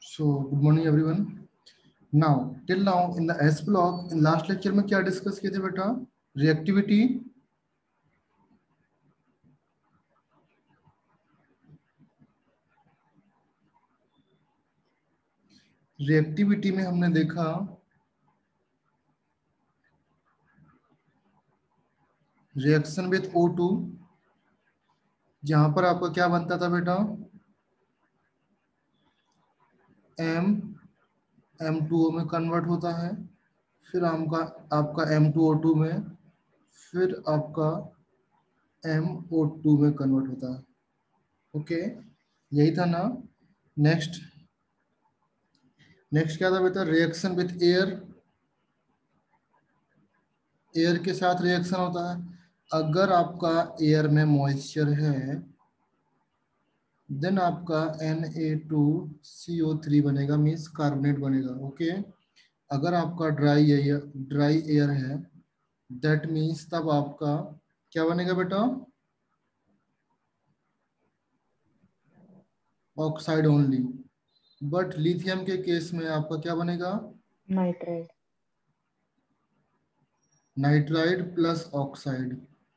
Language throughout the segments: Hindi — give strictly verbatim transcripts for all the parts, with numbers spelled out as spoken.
So good morning everyone. Now till now in the S block in last lecture में क्या डिस्कस किए थे बेटा? रिएक्टिविटी, रिएक्टिविटी में हमने देखा रिएक्शन विथ O टू, जहां पर आपका क्या बनता था बेटा? M M टू O में कन्वर्ट होता है, फिर आपका आपका M टू O टू में, फिर आपका M O टू में कन्वर्ट होता है. ओके, यही था ना. नेक्स्ट नेक्स्ट क्या था बेटा? रिएक्शन विथ एयर, एयर के साथ रिएक्शन होता है. अगर आपका एयर में मॉइस्चर है देन आपका N A two C O three बनेगा, मीन्स कार्बोनेट बनेगा. ओके, अगर आपका ड्राई एयर ड्राई एयर है दैट मीन्स तब आपका क्या बनेगा बेटा? Oxide only. बट लिथियम के केस में आपका क्या बनेगा? नाइट्राइड. Nitride plus oxide.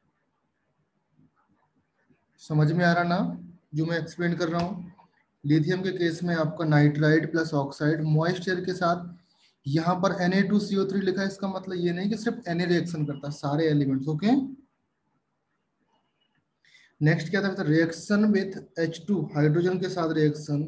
समझ में आ रहा ना जो मैं एक्सप्लेन कर रहा हूँ? लिथियम के केस में आपका नाइट्राइड प्लस ऑक्साइड मॉइस्चर के साथ. यहाँ पर N A two C O three लिखा है, इसका मतलब ये नहीं कि सिर्फ Na रिएक्शन करता है, सारे एलिमेंट्स. ओके, नेक्स्ट क्या था? Reaction with H two, hydrogen के साथ रिएक्शन.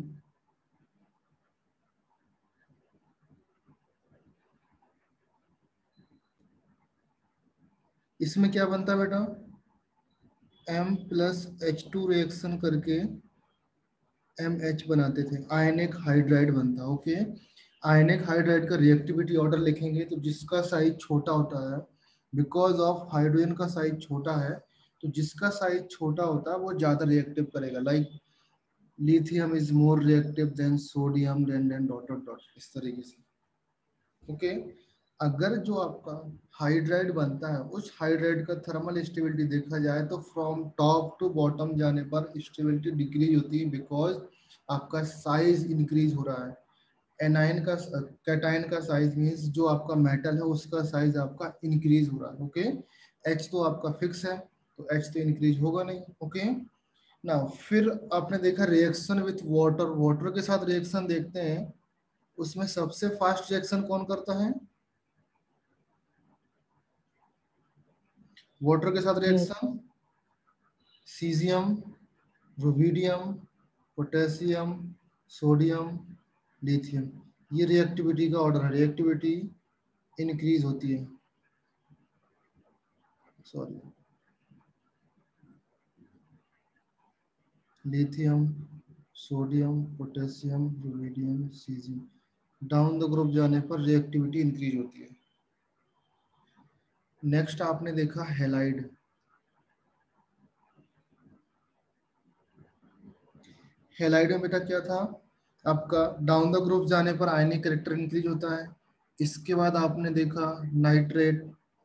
इसमें क्या बनता है बेटा? M plus H two reaction करके एम एच बनाते थे, आयनिक हाइड्राइड बनता. ओके, आयनिक हाइड्राइड का रिएक्टिविटी ऑर्डर लिखेंगे तो जिसका साइज छोटा होता है, बिकॉज ऑफ हाइड्रोजन का साइज छोटा है, तो जिसका साइज छोटा होता है वो ज्यादा रिएक्टिव करेगा. Like lithium is more reactive than sodium than than dot dot dot, इस तरीके से. ओके, अगर जो आपका हाइड्राइड बनता है उस हाइड्राइड का थर्मल स्टेबिलिटी देखा जाए तो फ्रॉम टॉप टू बॉटम जाने पर स्टेबिलिटी डिक्रीज होती है, बिकॉज आपका साइज इंक्रीज हो रहा है. एनाइन का कैटाइन का साइज मीन्स जो आपका मेटल है उसका साइज आपका इंक्रीज हो रहा है. ओके, एच तो आपका फिक्स है तो एच तो इंक्रीज होगा नहीं. ओके, ना फिर आपने देखा रिएक्शन विथ वाटर, वाटर के साथ रिएक्शन देखते हैं. उसमें सबसे फास्ट रिएक्शन कौन करता है? वाटर के साथ reaction caesium, rubidium, potassium, sodium, lithium. ये रिएक्टिविटी का ऑर्डर है. रिएक्टिविटी इंक्रीज होती है, sorry, lithium, sodium, potassium, rubidium, caesium. Down the group जाने पर रिएक्टिविटी इंक्रीज होती है. नेक्स्ट आपने देखा हैलाइड. हैलाइड में बेटा क्या था आपका? डाउन द ग्रुप जाने पर आयनिक कैरेक्टर इंक्रीज होता है. इसके बाद आपने देखा नाइट्रेट.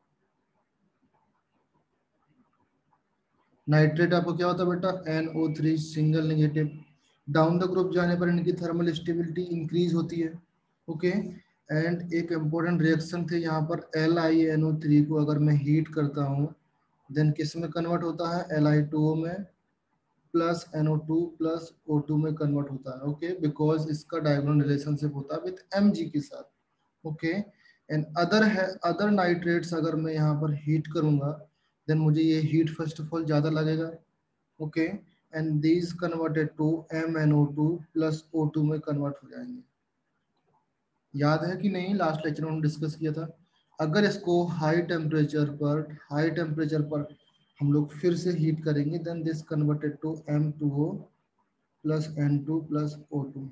नाइट्रेट आपको क्या होता है बेटा? N O three single negative. Down the group जाने पर इनकी थर्मल स्टेबिलिटी इंक्रीज होती है. ओके, एंड एक इम्पोर्टेंट रिएक्शन थे यहाँ पर, L I N O three को अगर मैं हीट करता हूँ देन किस में कन्वर्ट होता है? एल आई टू ओ में plus N O two plus O two में कन्वर्ट होता है. ओके, बिकॉज इसका डायगोनल रिलेशनशिप होता है विथ एम जी के साथ. ओके, एंड अदर है अदर नाइट्रेट्स अगर मैं यहाँ पर हीट करूंगा देन मुझे ये हीट फर्स्ट ऑफ ऑल ज्यादा लगेगा. Okay, and these converted to M N O two plus O two में कन्वर्ट हो जाएंगे. याद है कि नहीं? लास्ट लेक्चर में हम डिस्कस किया था. अगर इसको हाई टेम्परेचर पर हाई टेम्परेचर पर हम लोग फिर से हीट करेंगे then this converted to M two O plus N two plus O two.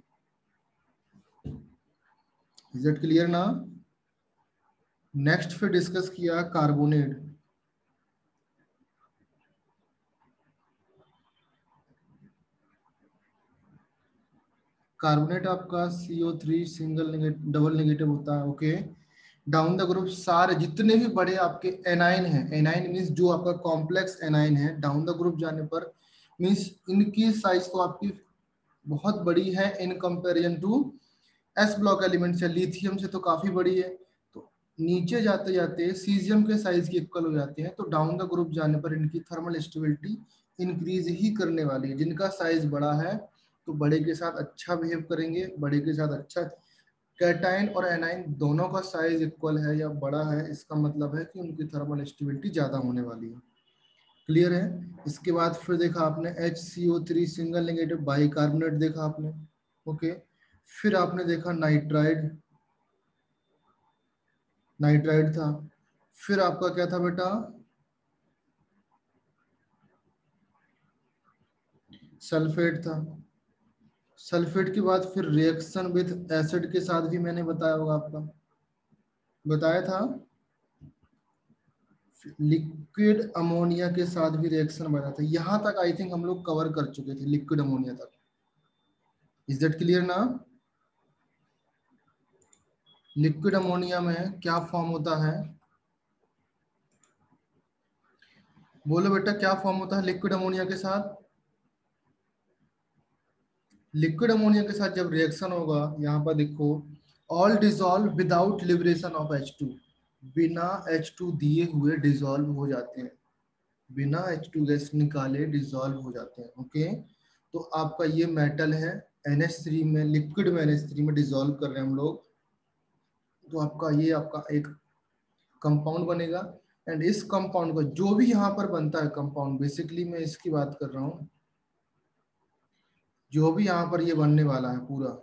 Is it clear ना? नेक्स्ट फिर डिस्कस किया कार्बोनेट. कार्बोनेट आपका C O three single negative double negative होता है. ओके, डाउन द ग्रुप सारे जितने भी बड़े आपके एनाइन हैं, एनाइन मीन्स जो आपका कॉम्प्लेक्स एनाइन है, डाउन द ग्रुप जाने पर मीन्स इनकी साइज तो आपकी बहुत बड़ी है in comparison to S block element से, लिथियम से तो काफी बड़ी है, तो नीचे जाते जाते सीजियम के साइज के इक्वल हो जाते हैं, तो डाउन द ग्रुप जाने पर इनकी थर्मल स्टेबिलिटी इंक्रीज ही करने वाली है। जिनका साइज बड़ा है तो बड़े के साथ अच्छा बिहेव करेंगे, बड़े के साथ अच्छा। कैटाइन और एनाइन दोनों का साइज इक्वल है या बड़ा है, इसका मतलब है कि उनकी थर्मल स्टेबिलिटी ज्यादा होने वाली है। क्लियर है। इसके बाद फिर देखा आपने H C O three single negative bicarbonate देखा आपने, ओके। फिर आपने देखा नाइट्राइड, नाइट्राइड था। फिर आपका क्या था बेटा, सल्फेट था। सल्फेट के बाद फिर रिएक्शन विद एसिड के साथ भी मैंने बताया होगा, आपका बताया था। लिक्विड अमोनिया के साथ भी रिएक्शन बना था। यहां तक आई थिंक हम लोग कवर कर चुके थे, लिक्विड अमोनिया तक। इज दैट क्लियर ना। लिक्विड अमोनिया में क्या फॉर्म होता है, बोलो बेटा क्या फॉर्म होता है लिक्विड अमोनिया के साथ। लिक्विड अमोनिया के साथ जब रिएक्शन होगा, यहाँ पर देखो, all dissolve without liberation of H two, बिना एच टू दिए हुए डिजॉल्व हो जाते हैं, बिना एच टू गैस निकाले डिजॉल्व हो जाते हैं, ओके। तो आपका ये मेटल है, एन एच थ्री में, लिक्विड में एन एच थ्री में डिजॉल्व कर रहे हैं हम लोग, तो आपका ये आपका एक कंपाउंड बनेगा। एंड इस कंपाउंड का जो भी यहाँ पर बनता है कंपाउंड, बेसिकली मैं इसकी बात कर रहा हूँ, जो भी यहाँ पर ये बनने वाला है पूरा,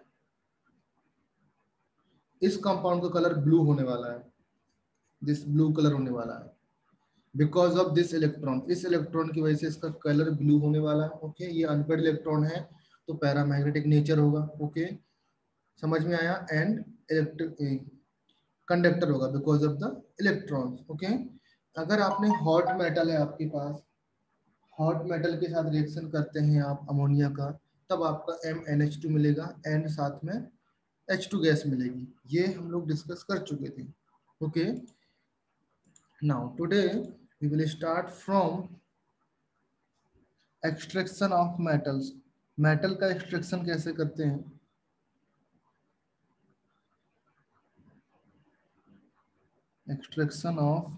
इस कंपाउंड का कलर ब्लू होने वाला है, दिस ब्लू कलर होने वाला है, बिकॉज ऑफ दिस इलेक्ट्रॉन, इस इलेक्ट्रॉन की वजह से इसका कलर ब्लू होने वाला है, ओके okay? ये अनपेड इलेक्ट्रॉन है तो पैरामैग्नेटिक नेचर होगा, ओके okay? समझ में आया। एंड इलेक्ट्रिक कंडक्टर होगा because of the electron, okay. अगर आपने हॉट मेटल है आपके पास, हॉट मेटल के साथ रिएक्शन करते हैं आप अमोनिया का, तब आपका एम एन एच टू मिलेगा एंड साथ में एच टू गैस मिलेगी। ये हम लोग डिस्कस कर चुके थे, okay. Now today we will start from extraction of metals. Metal का एक्सट्रैक्शन कैसे करते हैं, एक्सट्रैक्शन ऑफ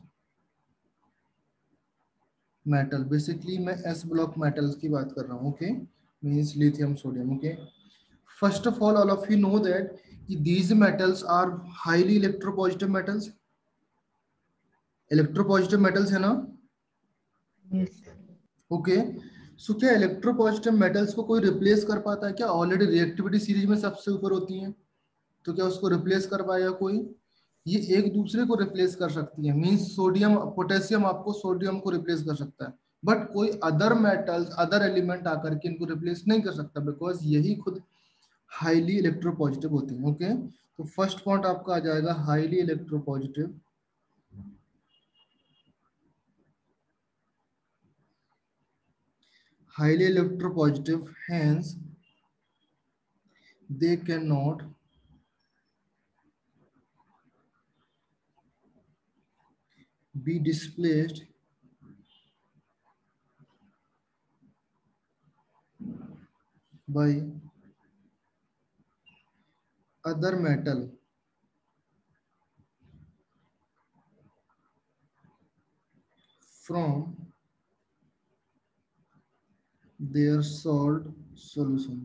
मेटल, बेसिकली मैं एस ब्लॉक मेटल्स की बात कर रहा हूँ, okay, means lithium sodium, okay. First of all all of you know that कि these metals are highly electropositive metals, electropositive metals है ना, Yes. ओके। सो क्या इलेक्ट्रोपॉजिटिव मेटल्स को कोई रिप्लेस कर पाता है क्या, ऑलरेडी रिएक्टिविटी सीरीज में सबसे ऊपर होती है, तो क्या उसको रिप्लेस कर पाएगा कोई, ये एक दूसरे को रिप्लेस कर सकती है, मींस सोडियम पोटेशियम आपको सोडियम को रिप्लेस कर सकता है, बट कोई अदर मेटल्स अदर एलिमेंट आकर के इनको रिप्लेस नहीं कर सकता, बिकॉज यही खुद हाईली इलेक्ट्रोपॉजिटिव होती है, ओके। तो फर्स्ट पॉइंट आपका आ जाएगा highly electropositive, highly electropositive, hence they cannot be displaced by other metal from their salt solution।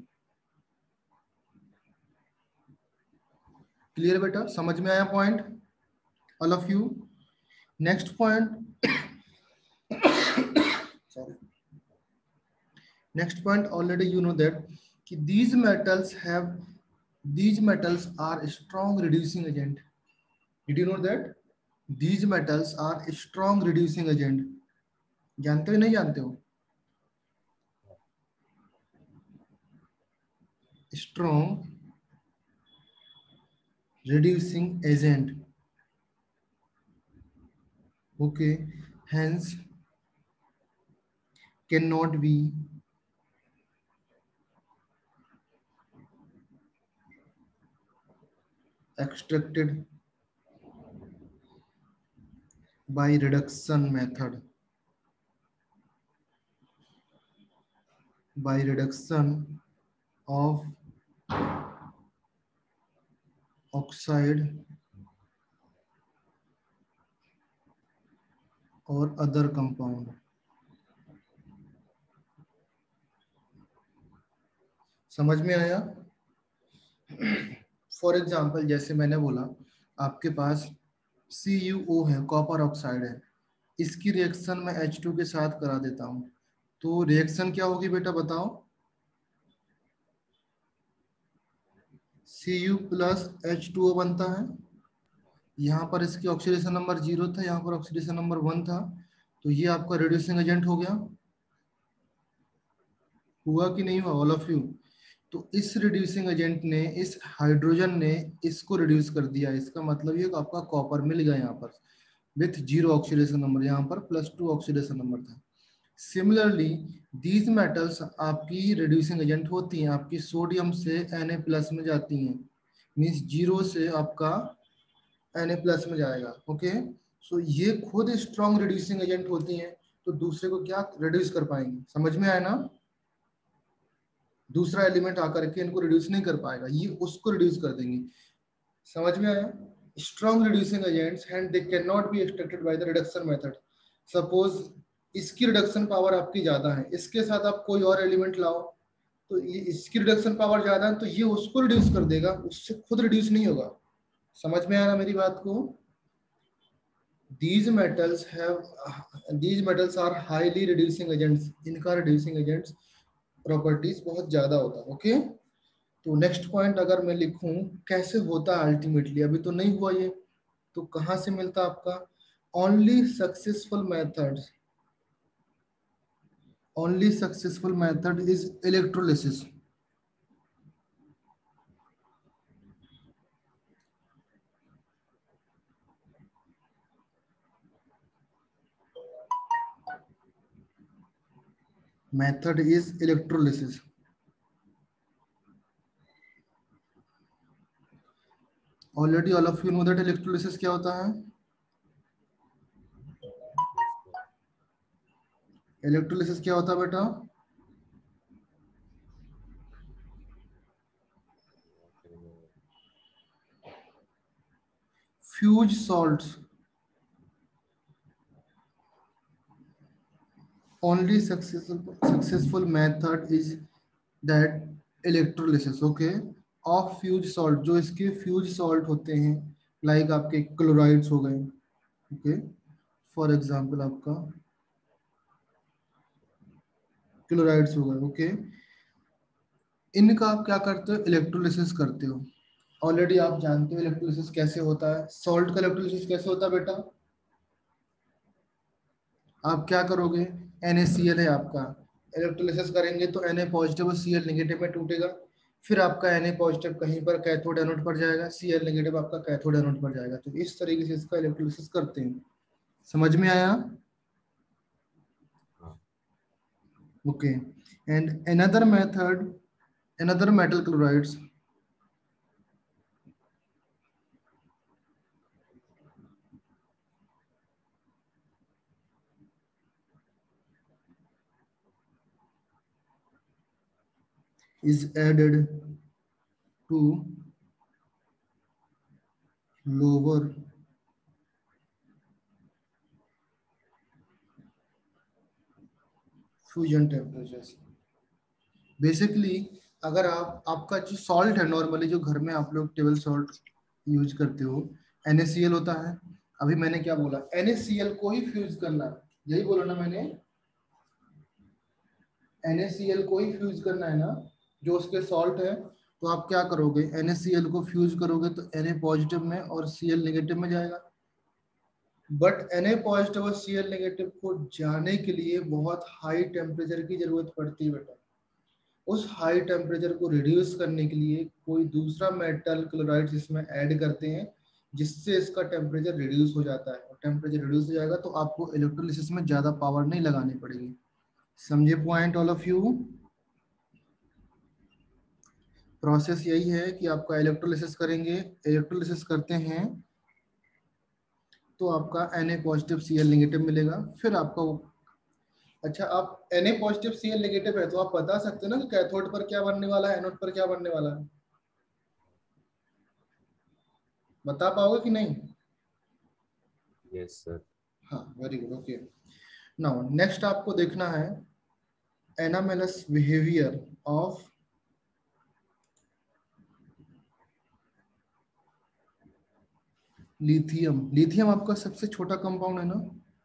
Clear बेटा, समझ में आया point all of you. Next point, sorry, next point already you know that कि these metals have these metals are strong reducing agent, did you know that these metals are strong reducing agent, जानते हो नहीं जानते हो, strong reducing agent, okay, hence cannot be extracted by reduction method, by reduction of oxide और अदर कंपाउंड। समझ में आया? फॉर एग्जाम्पल जैसे मैंने बोला आपके पास सी यू ओ है, कॉपर ऑक्साइड है, इसकी रिएक्शन मैं एच टू के साथ करा देता हूँ, तो रिएक्शन क्या होगी बेटा बताओ? C U plus H two O बनता है। यहाँ पर इसकी ऑक्सीडेशन नंबर जीरो था, यहाँ पर ऑक्सीडेशन नंबर वन था, तो ये आपका रिड्यूसिंग एजेंट हो गया। हुआ कि नहीं हुआ ऑल ऑफ यू? तो इस रिड्यूसिंग एजेंट ने, इस हाइड्रोजन ने इसको रिड्यूस कर दिया, इसका मतलब ये आपका कॉपर मिल गया यहाँ पर विथ जीरो ऑक्सीडेशन नंबर, यहाँ पर प्लस टू ऑक्सीडेशन नंबर था। सिमिलरली दीज मेटल्स आपकी रिड्यूसिंग एजेंट होती हैं, आपकी सोडियम से Na प्लस में जाती हैं, मीन्स जीरो से आपका Na प्लस में जाएगा। ओके, सो ये खुद स्ट्रॉन्ग रिड्यूसिंग एजेंट होती हैं, तो दूसरे को क्या रिड्यूस कर पाएंगे? समझ में आया ना? दूसरा एलिमेंट आकर के इनको रिड्यूस नहीं कर पाएगा, ये उसको रिड्यूस कर देंगे। समझ में आया? Strong reducing agents and they can not be extracted by the reduction method. Suppose इसकी रिडक्शन पावर आपकी ज्यादा है, इसके साथ आप कोई और एलिमेंट लाओ, तो ये इसकी रिडक्शन पावर ज्यादा है तो ये उसको रिड्यूस कर देगा, उससे खुद रिड्यूस नहीं होगा। समझ में आया ना मेरी बात को? these metals have these metals are highly reducing agents, इनका reducing agents प्रॉपर्टीज बहुत ज्यादा होता है। ओके, तो नेक्स्ट पॉइंट अगर मैं लिखूं कैसे होता है अल्टीमेटली, अभी तो नहीं हुआ ये, तो कहां से मिलता आपका? Only successful method only successful method is electrolysis. Method is electrolysis. Already all of you know that electrolysis क्या होता है? इलेक्ट्रोलिसिस क्या होता है बेटा? Fuse salts, only successful successful method is that electrolysis, okay, of fused salt, जो इसके फ्यूज सॉल्ट होते हैं, लाइक like आपके क्लोराइड्स हो गए, ओके, फॉर एग्जांपल आपका क्लोराइड्स हो गए, ओके, इनका आप क्या करते हो? इलेक्ट्रोलिसिस करते हो। ऑलरेडी आप जानते हो इलेक्ट्रोलिसिस कैसे होता है। सॉल्ट का इलेक्ट्रोलिसिस कैसे होता है बेटा? आप क्या करोगे? NaCl है आपका, इलेक्ट्रोलिसिस करेंगे तो Na पॉजिटिव और Cl नेगेटिव में टूटेगा, फिर आपका Na पॉजिटिव कहीं पर कैथोड एनोड पर जाएगा, Cl नेगेटिव आपका कैथोड एनोड पर जाएगा, तो इस तरीके से इसका इलेक्ट्रोलिसिस करते हैं। समझ में आया? Okay, and another method, another metal chlorides is added to lower fusion temperature. Basically अगर आप, आपका जो सॉल्ट है नॉर्मली जो घर में आप लोग टेबल सॉल्ट यूज करते हो, NaCl होता है। अभी मैंने क्या बोला? NaCl को ही फ्यूज करना है, यही बोला ना मैंने, NaCl को ही फ्यूज करना है ना, जो उसके सॉल्ट है। तो आप क्या करोगे? NaCl को फ्यूज करोगे तो Na पॉजिटिव में और Cl नेगेटिव में जाएगा, बट Na पॉजिटिव और Cl नेगेटिव को जाने के लिए बहुत हाई टेम्परेचर की जरूरत पड़ती है बेटा। उस हाई टेम्परेचर को रिड्यूस करने के लिए कोई दूसरा मेटल क्लोराइड इसमें ऐड करते हैं, जिससे इसका टेम्परेचर रिड्यूस हो जाता है, और टेम्परेचर रिड्यूस हो जाएगा तो आपको इलेक्ट्रोलिसिस में ज्यादा पावर नहीं लगानी पड़ेगी। समझे point all of you? Process यही है कि आपका इलेक्ट्रोलिसिस करेंगे, इलेक्ट्रोलिसिस करते हैं तो आपका Na पॉजिटिव Cl नेगेटिव मिलेगा, फिर आपका वो, अच्छा आप Na पॉजिटिव Cl नेगेटिव है तो आप बता सकते हो ना कि कैथोड पर क्या बनने वाला है, एनोड पर क्या बनने वाला है? बता पाओगे कि नहीं? Yes sir. हाँ, very good, okay. Now next आपको देखना है anomalous behaviour of lithium. Lithium आपका सबसे छोटा कंपाउंड है ना?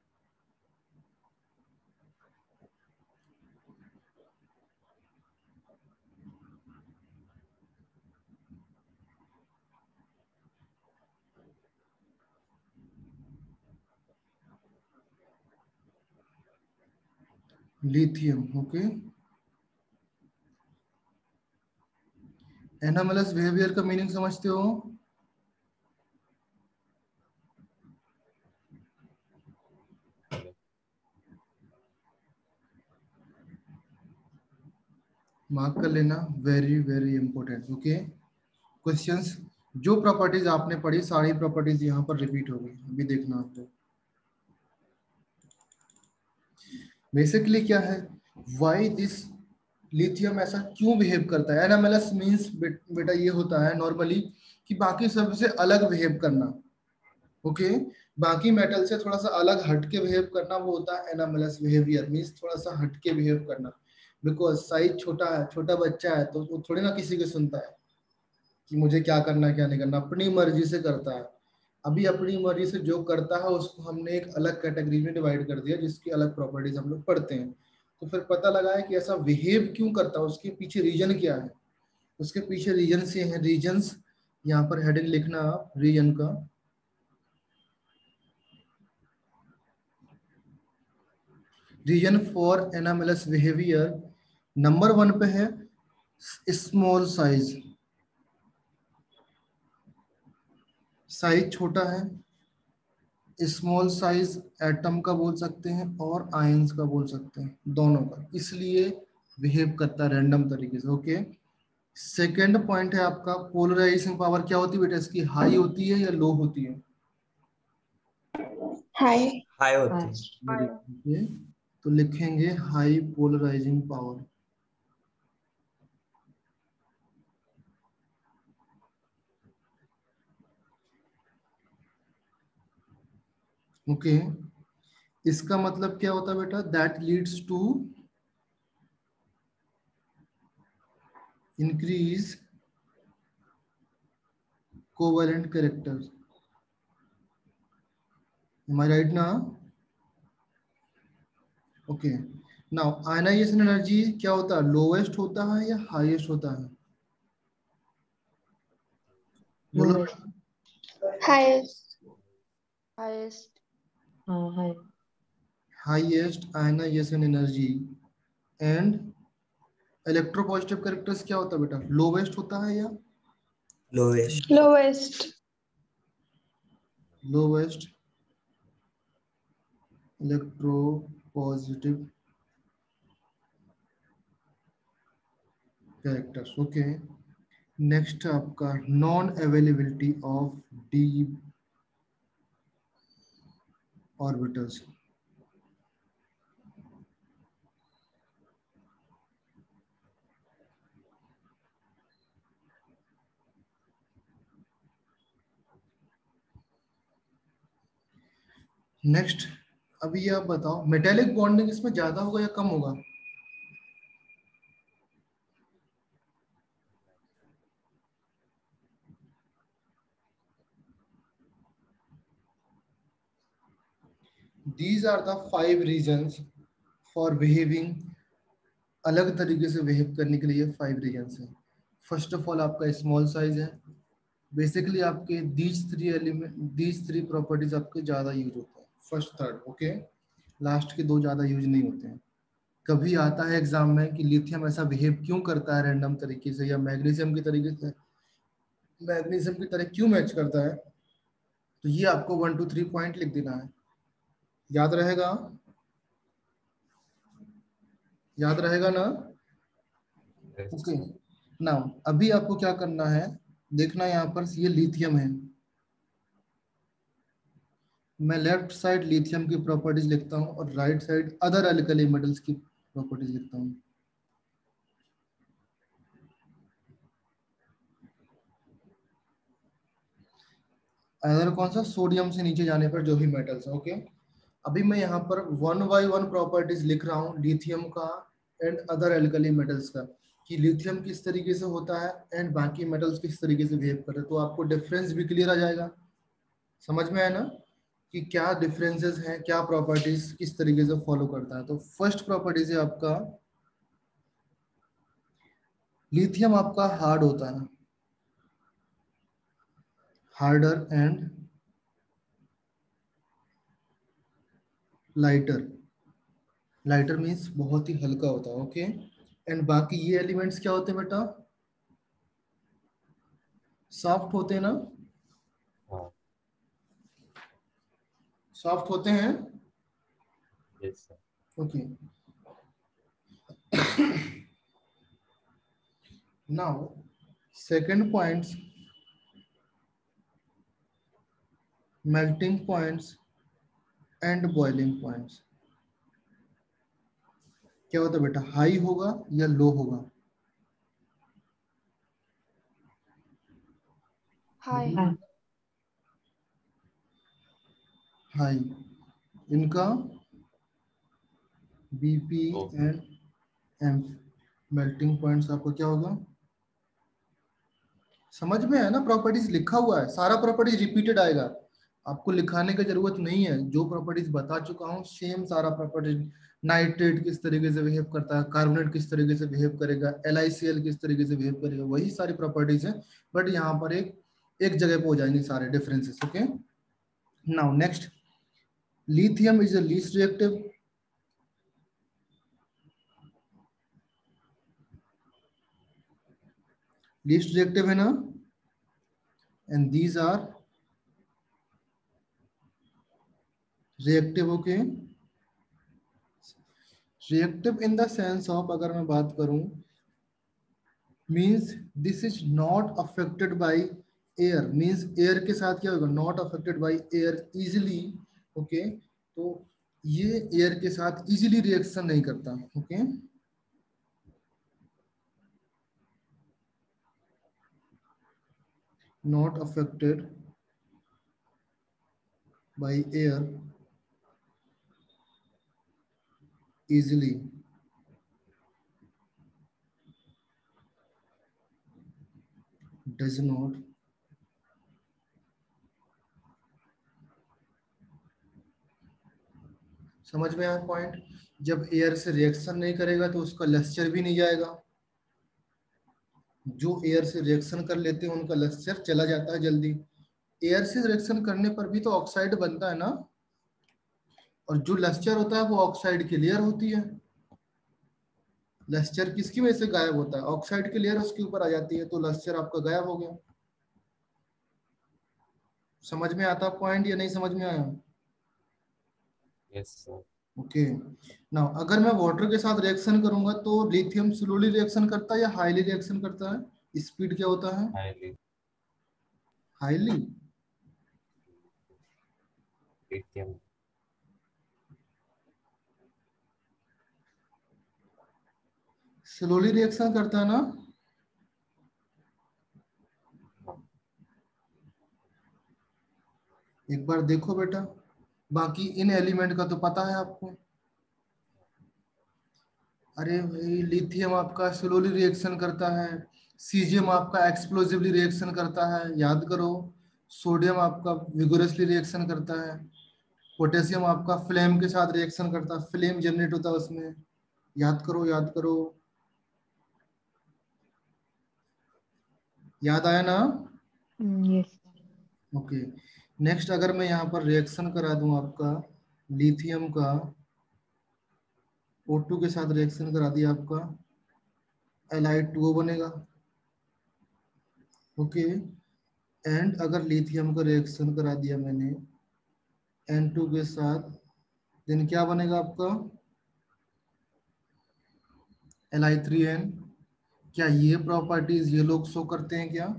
Lithium, okay. एनामेलस बिहेवियर का मीनिंग समझते हो? मार्क कर लेना, very very important, okay. Questions, जो प्रॉपर्टीज आपने पढ़ी सारी प्रॉपर्टीज यहाँ पर रिपीट हो गई, अभी देखना आपको। बेसिकली क्या है, व्हाई दिस लिथियम ऐसा क्यों बिहेव करता है? एनामेलस मींस बेटा ये होता है नॉर्मली कि बाकी सबसे अलग बिहेव करना, ओके okay? बाकी मेटल से थोड़ा सा अलग हटके बिहेव करना, वो होता है एनामेलस बिहेवियर, मींस थोड़ा सा हटके बिहेव करना। बिकॉज साइज छोटा है, छोटा बच्चा है, तो वो थोड़ी ना किसी की सुनता है कि मुझे क्या करना है क्या नहीं करना, अपनी मर्जी से करता है। अभी अपनी मर्जी से जो करता है उसको हमने एक अलग कैटेगरी में डिवाइड कर दिया, जिसकी अलग प्रॉपर्टीज हम लोग पढ़ते हैं। तो फिर पता लगा है कि ऐसा बिहेव क्यों करता है, उसके पीछे रीजन क्या है। उसके पीछे रीजन से हैं, रीजन्स यहाँ पर हेडिंग लिखना आप रीजन का। Reason for anomalous behaviour number one पे है स्मॉल साइज। साइज छोटा है, स्मॉल साइज एटम का बोल सकते हैं और आयंस का बोल सकते हैं, दोनों का, इसलिए बिहेव करता है रैंडम तरीके से, ओके। सेकेंड पॉइंट है आपका पोलराइजेशन पावर। क्या होती है बेटा इसकी, हाई होती है या लो होती है? हाई। हाई होती है। वेरी ओके, तो लिखेंगे हाई पोलराइजिंग पावर, ओके। इसका मतलब क्या होता है बेटा, that leads to increase covalent character. Am I right now? Okay. Now ionisation energy क्या होता है, लोवेस्ट होता है या हाईएस्ट होता है? बोलो। Lowest. हाईएस्ट। हाईएस्ट। हाँ है। Highest ionisation energy and electropositive characters क्या होता है बेटा, लोवेस्ट होता है या lowest. Lowest. Lowest electropositive characters, okay. Next आपका non availability of D orbitals. Next, अभी ये आप बताओ मेटेलिक बॉन्डिंग इसमें ज्यादा होगा या कम होगा? These are the five reasons for behaving, अलग तरीके से बिहेव करने के लिए फाइव रीजंस हैं। फर्स्ट ऑफ ऑल आपका स्मॉल साइज है। बेसिकली आपके these three element, these three properties आपके ज्यादा यूज होते हैं, फर्स्ट थर्ड, ओके। लास्ट के दो ज्यादा यूज नहीं होते हैं। कभी आता है एग्जाम में कि लिथियम ऐसा बिहेव क्यों करता है रैंडम तरीके से, या मैग्नीशियम की तरीके से मैग्नीशियम की तरह क्यों मैच करता है, तो ये आपको वन टू थ्री पॉइंट लिख देना है, याद रहेगा? याद रहेगा ना? ओके। नाउ अभी आपको क्या करना है, देखना यहाँ पर ये लिथियम है, मैं लेफ्ट साइड लिथियम की प्रॉपर्टीज लिखता हूँ और right side other alkali metals की प्रॉपर्टीज लिखता हूँ। अदर कौन सा, सोडियम से नीचे जाने पर जो भी मेटल्स है। ओके, अभी मैं यहाँ पर वन बाय वन प्रॉपर्टीज लिख रहा हूँ लिथियम का एंड अदर एल्कली मेटल्स का, कि लिथियम किस तरीके से होता है एंड बाकी मेटल्स किस तरीके से बिहेव करते हैं, तो आपको डिफरेंस भी क्लियर आ जाएगा। समझ में आया ना कि क्या डिफरेंसेस हैं, क्या प्रॉपर्टीज किस तरीके से फॉलो करता है। तो फर्स्ट प्रॉपर्टीज है आपका, लिथियम आपका हार्ड होता है, harder and lighter. Lighter means बहुत ही हल्का होता है। ओके, एंड बाकी ये एलिमेंट्स क्या होते हैं बेटा, सॉफ्ट होते हैं ना, हाँ। सॉफ्ट होते हैं। Yes sir. Okay, now second points, melting points and boiling points. क्या होता है बेटा, हाई होगा या लो होगा? Hi. Hi. हाई, इनका BP O and M, melting points आपको क्या होगा, समझ में है ना? प्रॉपर्टीज लिखा हुआ है, सारा प्रॉपर्टीज रिपीटेड आएगा, आपको लिखाने की जरूरत नहीं है। जो प्रॉपर्टीज बता चुका हूँ सेम सारा प्रॉपर्टीज, नाइट्रेट किस तरीके से बिहेव करता है, कार्बोनेट किस तरीके से बिहेव करेगा, एल आई सी एल किस तरीके से बिहेव करेगा, वही सारी प्रॉपर्टीज है, बट यहाँ पर एक एक जगह पे हो जाएंगे सारे differences. Okay, now next, lithium is the least reactive. Least reactive है ना, and these are reactive. Okay, reactive in the sense of, अगर मैं बात करूं, means this is not affected by air, means air के साथ क्या होगा, not affected by air easily. Okay, तो ये एयर के साथ इजिली रिएक्शन नहीं करता। Okay okay? not affected by air easily, does not समझ में आया पॉइंट? जब एयर से रिएक्शन नहीं करेगा तो उसका लस्चर भी नहीं जाएगा, जो एयर से रिएक्शन कर लेते हैं उनका लस्चर चला जाता है जल्दी। एयर से रिएक्शन करने पर भी तो ऑक्साइड बनता है ना, और जो लस्चर होता है वो ऑक्साइड की लेयर होती है। लस्चर किसकी वजह से गायब होता है, ऑक्साइड की लेयर उसके ऊपर आ जाती है, तो लस्चर आपका गायब हो गया। समझ में आता पॉइंट या नहीं समझ में आया? Yes sir. ओके, नाउ अगर मैं वाटर के साथ रिएक्शन करूंगा तो लिथियम स्लोली रिएक्शन करता है या हाईली रिएक्शन करता है? स्पीड क्या होता है? Highly. Highly. Lithium. Slowly reaction करता है ना? एक बार देखो बेटा, बाकी इन एलिमेंट का तो पता है आपको। अरे भाई, लिथियम आपका स्लोली रिएक्शन करता है, सीजियम आपका एक्सप्लोसिवली रिएक्शन करता है, याद करो। सोडियम आपका विगोरसली रिएक्शन करता है, पोटेशियम आपका फ्लेम के साथ रिएक्शन करता है, फ्लेम जनरेट होता है उसमें। याद करो, याद करो, याद आया ना? Mm, yes. ओके, नेक्स्ट अगर मैं यहाँ पर रिएक्शन करा दूं आपका लिथियम का ओ टू के साथ रिएक्शन करा दिया आपका, एल आई टू ओ बनेगा। ओके, एंड अगर लिथियम का रिएक्शन करा दिया मैंने एन टू के साथ, देन क्या बनेगा आपका, एल आई थ्री एन। क्या ये प्रॉपर्टीज ये लोग शो करते हैं क्या?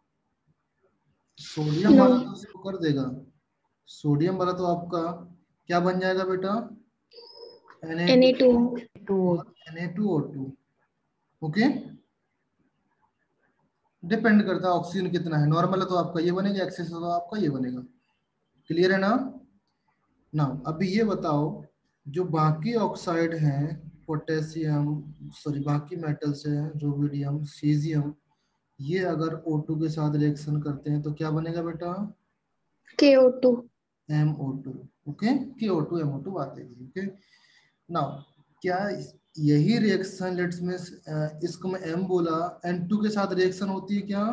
Sodium No. वाला तो शो कर देगा, सोडियम वाला तो आपका क्या बन जाएगा बेटा, N A two Na two. और N A two O two. Okay, depend करता है ऑक्सीजन कितना है, नॉर्मल है तो आपका ये बनेगा, एक्सेस है तो आपका ये बनेगा। क्लियर है ना? ना अभी ये बताओ, जो बाकी ऑक्साइड हैं, पोटेशियम, सॉरी बाकी मेटल्स हैं, रोडियम, सीजियम, ये अगर O टू के साथ रिएक्शन करते हैं तो क्या बनेगा बेटा? K O two. M O two. Okay, K O two M O two बात है। ओके, नाउ क्या यही रिएक्शन, लेट्स में इसको मैं एम बोला, एन टू के साथ रिएक्शन होती है क्या?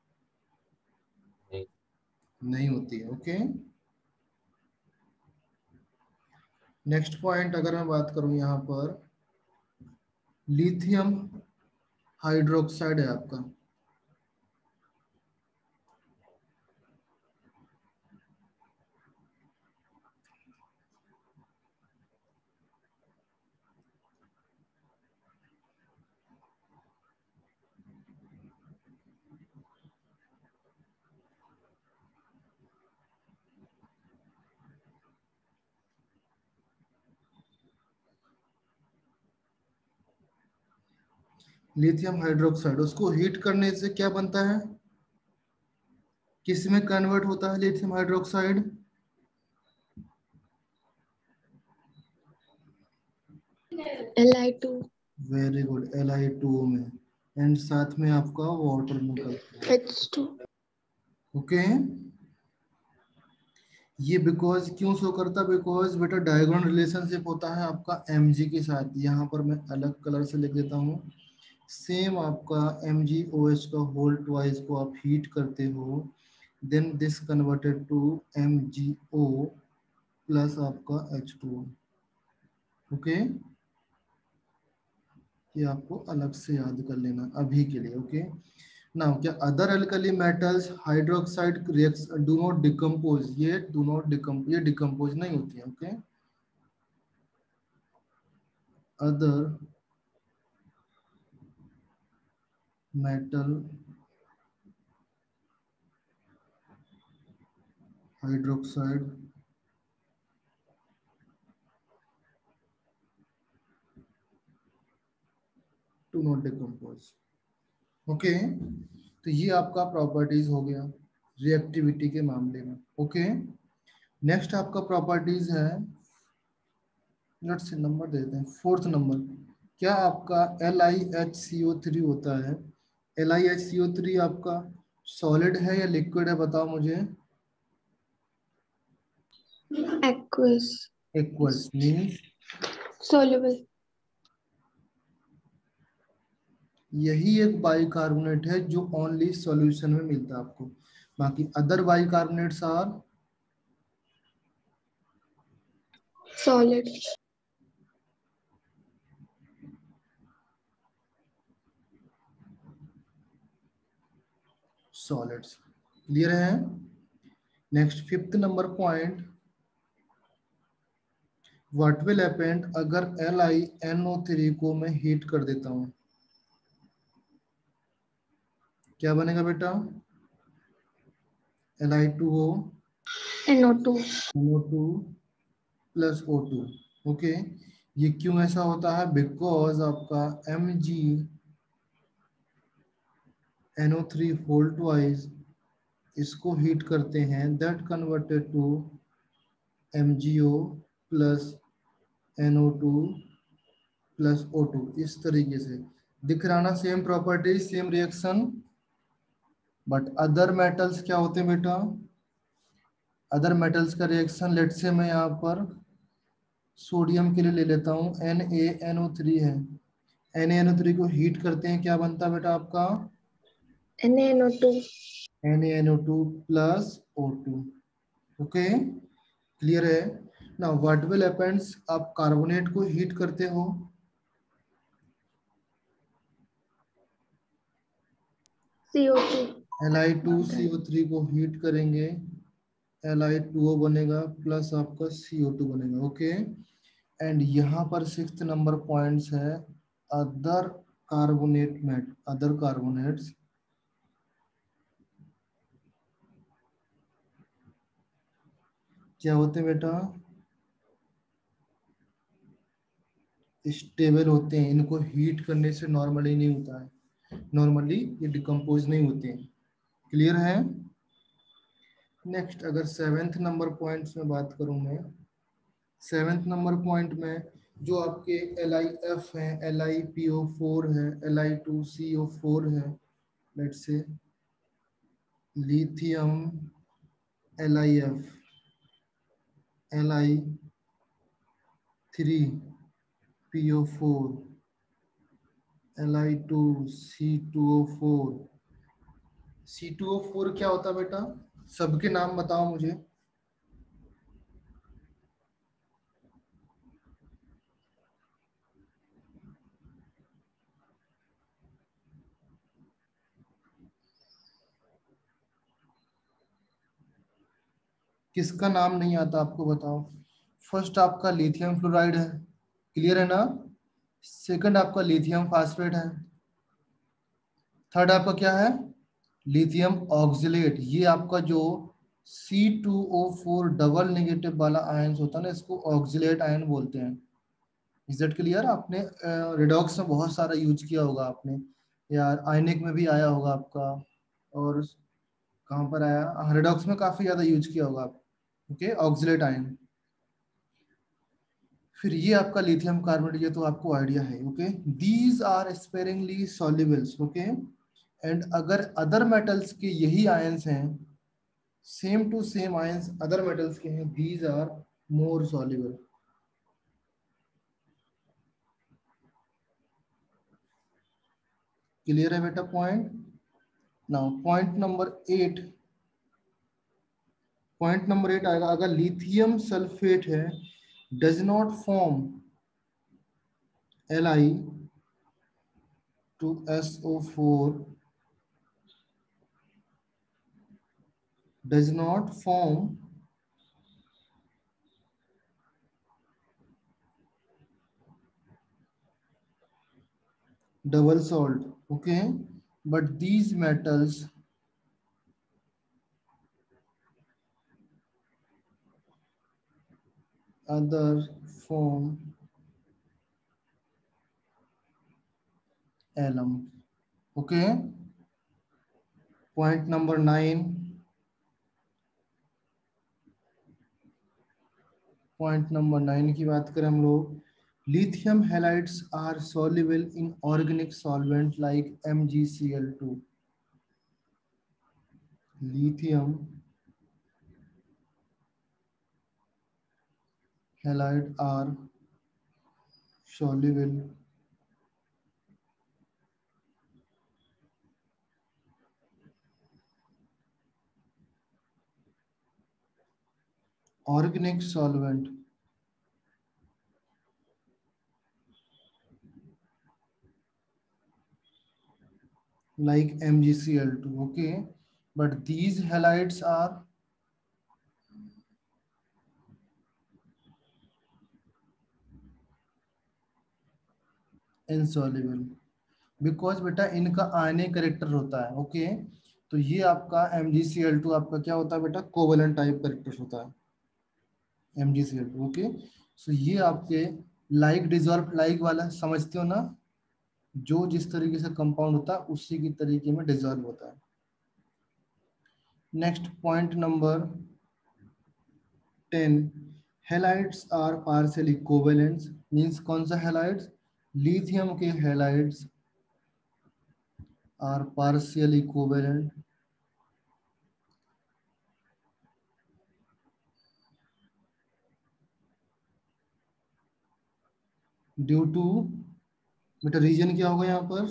नहीं। नहीं होती है। ओके, नेक्स्ट पॉइंट अगर मैं बात करूं यहाँ पर, लिथियम हाइड्रोक्साइड है आपका, लिथियम हाइड्रोक्साइड, उसको हीट करने से क्या बनता है, किस में कन्वर्ट होता है lithium hydroxide? L I two. Very good, L I two में, एंड साथ में आपका वाटर निकलता है। H two. ओके, ये बिकॉज क्यों शो करता, बिकॉज बेटा डायगोनल रिलेशनशिप होता है आपका Mg के साथ। यहाँ पर मैं अलग कलर से लिख देता हूँ, सेम आपका एम जी ओ एच का होल ट्वाइस को आप हीट करते हो, then this converted to M G O plus आपका एच टू ओ। ओके, ये आपको अलग से याद कर लेना अभी के लिए। ओके, नाउ क्या other alkali metals hydroxide reaction do not decompose, ये डू नॉट डिकम ये डिकम्पोज नहीं होती है। Okay, other metal hydroxide do not decompose. Okay, तो ये आपका प्रॉपर्टीज हो गया रिएक्टिविटी के मामले में। ओके, नेक्स्ट आपका प्रॉपर्टीज है, लेट्स से नंबर देते हैं, फोर्थ नंबर, क्या आपका L I H C O three होता है, L I H C O three आपका सॉलिड है या लिक्विड है, बताओ मुझे। एक्वस। Aqueous means soluble. यही एक बाइकार्बोनेट है जो ओनली सॉल्यूशन में मिलता है आपको, बाकी other bicarbonates are solid. Solids. Clear है? Next fifth number point, what will happen अगर L I N O three को मैं हीट कर देता हूं, क्या बनेगा बेटा? L I two O N O two. N O two plus O two. Okay, ये क्यों ऐसा होता है, बिकॉज आपका M G N O three whole twice इसको हीट करते हैं, that converted to M G O plus N O two plus O two. इस तरीके से दिख रहा ना, same property same reaction, but other metals क्या होते हैं बेटा, अदर मेटल्स का रिएक्शन, लेट से मैं यहाँ पर सोडियम के लिए ले लेता हूँ, N A N O three है, N A N O three को हीट करते हैं, क्या बनता है बेटा आपका? N A N O two. N A N O two plus O two. Okay, clear है? नाउ व्हाट विल हैपेंस, आप कार्बोनेट को हीट करते हो, C O two. L I two C O three को हीट करेंगे, एल आई टू ओ बनेगा प्लस आपका सी ओ टू बनेगा। ओके, एंड यहाँ पर सिक्स्थ नंबर पॉइंट्स है, अदर कार्बोनेट मेट अदर कार्बोनेट्स क्या होते हैं बेटा? स्टेबल होते हैं, इनको हीट करने से नॉर्मली नहीं होता है, नॉर्मली ये डिकम्पोज नहीं होते हैं। क्लियर है? नेक्स्ट अगर सेवेंथ नंबर पॉइंट्स में बात करूं मैं, सेवेंथ नंबर पॉइंट में जो आपके एल आई एफ है, L I P O four है, L I two C O four है, let's say lithium L I F, L I three P O four, L I two C two O four. C two O four क्या होता है बेटा? सबके नाम बताओ मुझे। किसका नाम नहीं आता आपको बताओ। फर्स्ट आपका लिथियम फ्लोराइड है, क्लियर है ना? सेकंड आपका लिथियम फास्फेट है। थर्ड आपका क्या है? Lithium oxalate. ये आपका जो C two O four double negative वाला आयन होता है ना, इसको ऑक्सिलेट आयन बोलते हैं। Is that clear? आपने रिडॉक्स में बहुत सारा यूज किया होगा आपने, या आयनिक में भी आया होगा आपका, और कहाँ पर आया, रिडॉक्स में काफी ज्यादा यूज किया होगा आप। Okay, oxalate ion. फिर ये आपका लिथियम कार्बोनेट, ये तो आपको आइडिया है। Okay, these are sparingly solubles. Okay, and अगर अदर मेटल्स के यही आयंस हैं, same to same ions other metals के हैं, these are more soluble. Clear है बेटा point? Now point number eight, point number eight आएगा, अगर लिथियम सल्फेट है does not form L I two S O four, does not form double salt. Okay, but these metals other form alum. Okay, point number nine, point number nine की बात करें हम लोग, lithium halides are soluble in organic solvent like M G C L two. Lithium halide are soluble organic solvent like M g C l two. Okay, but these halides are insoluble because बेटा इनका आयनिक करेक्टर होता है। ओके, तो ये आपका M G C L two आपका क्या होता है बेटा? कोवेलेंट टाइप करेक्टर होता है M G C L two. Okay, so ये आपके लाइक डिजॉल्व लाइक वाला समझते हो ना, जो जिस तरीके से कंपाउंड होता है उसी की तरीके में डिजॉल्व होता है। Next point number ten, halides are partially covalents, means कौन सा हेलाइड्स? लिथियम के halides are partially covalent due to, बेटा रीजन क्या होगा यहाँ पर?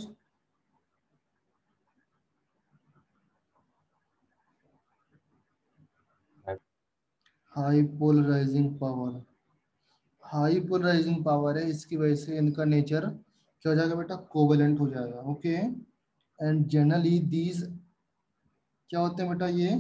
High polarising power, high polarising power है, इसकी वजह से इनका नेचर क्या हो जाएगा बेटा? कोवेलेंट हो जाएगा। ओके, एंड जनरली दीज क्या होते हैं बेटा? ये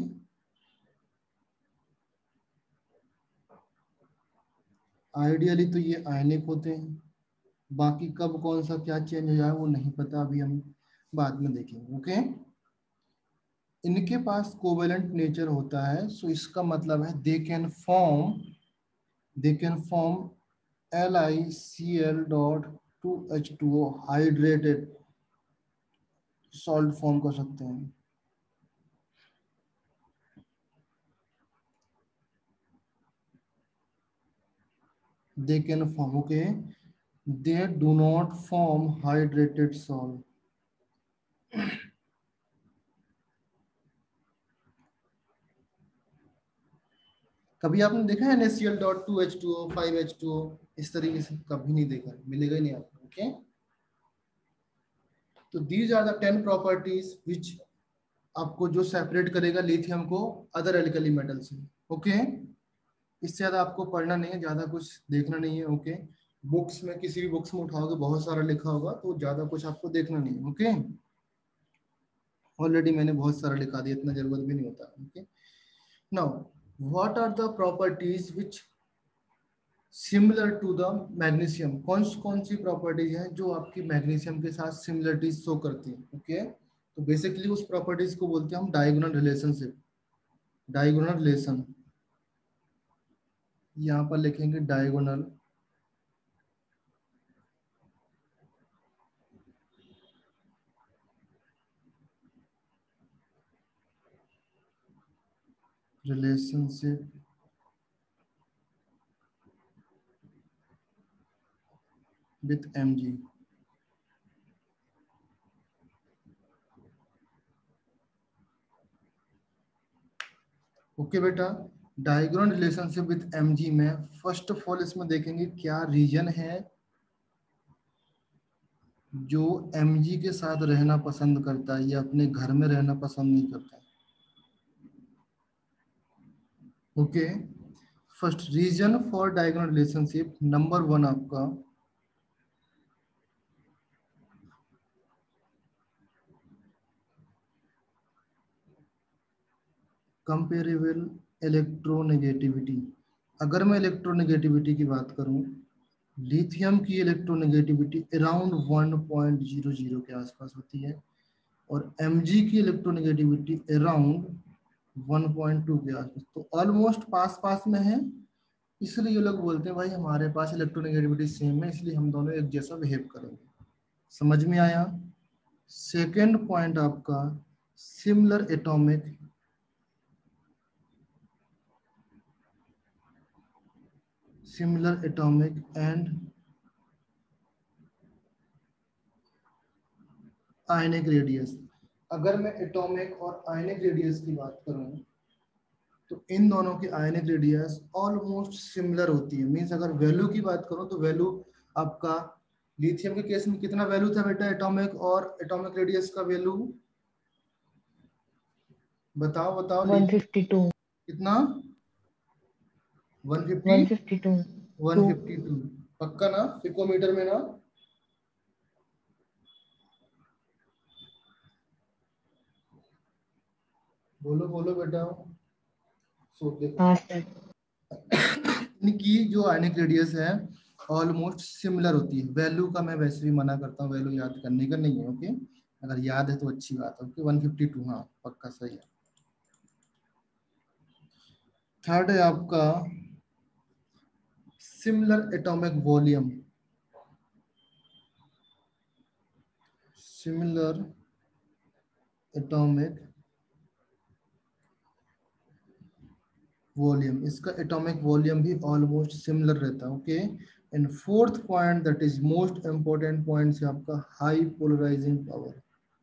आइडियली तो ये आयनिक होते हैं, बाकी कब कौन सा क्या चेंज हो जाए वो नहीं पता, अभी हम बाद में देखेंगे। ओके, इनके पास कोवेलेंट नेचर होता है, सो इसका मतलब है they can form they can form L I C L dot two H two O hydrated salt form कर सकते हैं। They can form, okay, they do not form hydrated salt. कभी आपने देखा है NaCl dot two H two O five H two O इस तरीके से? कभी नहीं देखा, मिलेगा ही नहीं आपको। ओके, तो these are the ten properties which आपको जो सेपरेट करेगा लिथियम को अदर एल्कली मेटल से। ओके, इससे ज्यादा आपको पढ़ना नहीं है, ज्यादा कुछ देखना नहीं है। ओके, बुक्स में किसी भी बुक्स में उठाओगे बहुत सारा लिखा होगा, तो ज्यादा कुछ आपको देखना नहीं है। ओके, ऑलरेडी मैंने बहुत सारा लिखा दिया, इतना जरूरत भी नहीं होता। Okay, now what are the properties which similar to the magnesium? कौन कौन सी प्रॉपर्टीज हैं जो आपकी मैग्नीशियम के साथ सिमिलरिटीज शो करती है? ओके, तो बेसिकली उस प्रॉपर्टीज को बोलते हैं हम डायगोनल रिलेशनशिप। डायगोनल रिलेशन, यहाँ पर लिखेंगे diagonal relationship with Mg। Okay बेटा, डायगोनल रिलेशनशिप विथ Mg में फर्स्ट ऑफ ऑल इसमें देखेंगे क्या रीजन है जो Mg के साथ रहना पसंद करता है या अपने घर में रहना पसंद नहीं करता है। Okay, first reason for diagonal relationship, number one आपका कंपेरेबल इलेक्ट्रोनेगेटिविटी। अगर मैं इलेक्ट्रोनेगेटिविटी की बात करूं, लिथियम की electronegativity around one point zero zero के आसपास होती है और Mg की electronegativity around one point two के आसपास, तो ऑलमोस्ट पास पास में है। इसलिए ये लोग बोलते हैं भाई हमारे पास इलेक्ट्रोनेगेटिविटी सेम है, इसलिए हम दोनों एक जैसा बिहेव करेंगे। समझ में आया? सेकेंड पॉइंट आपका similar atomic similar atomic and ionic radius। अगर मैं एटॉमिक और आयनिक रेडियस की बात करूं तो इन दोनों की आयनिक रेडियस ऑलमोस्ट सिमिलर होती है। मींस अगर वैल्यू की बात करूं तो वैल्यू आपका लिथियम के केस में कितना वैल्यू था बेटा एटॉमिक और एटॉमिक रेडियस का वैल्यू? बताओ बताओ। One fifty two. कितना? One fifty one fifty two. One fifty two पक्का ना? पिकोमीटर में ना? बोलो बोलो बेटा। सो देखो हाँ सर। इनकी जो आयनिक रेडियस है ऑलमोस्ट सिमिलर होती है। वैल्यू का मैं वैसे भी मना करता हूँ, वैल्यू याद करने का नहीं है। ओके, अगर याद है तो अच्छी बात है। ओके, वन फिफ्टी टू हाँ पक्का सही है। थर्ड है आपका similar atomic volume. Similar atomic volume, इसका एटॉमिक वॉल्यूम भी ऑलमोस्ट सिमिलर रहता है। Okay, and fourth point that is most important point है आपका हाई पोलराइजिंग पावर।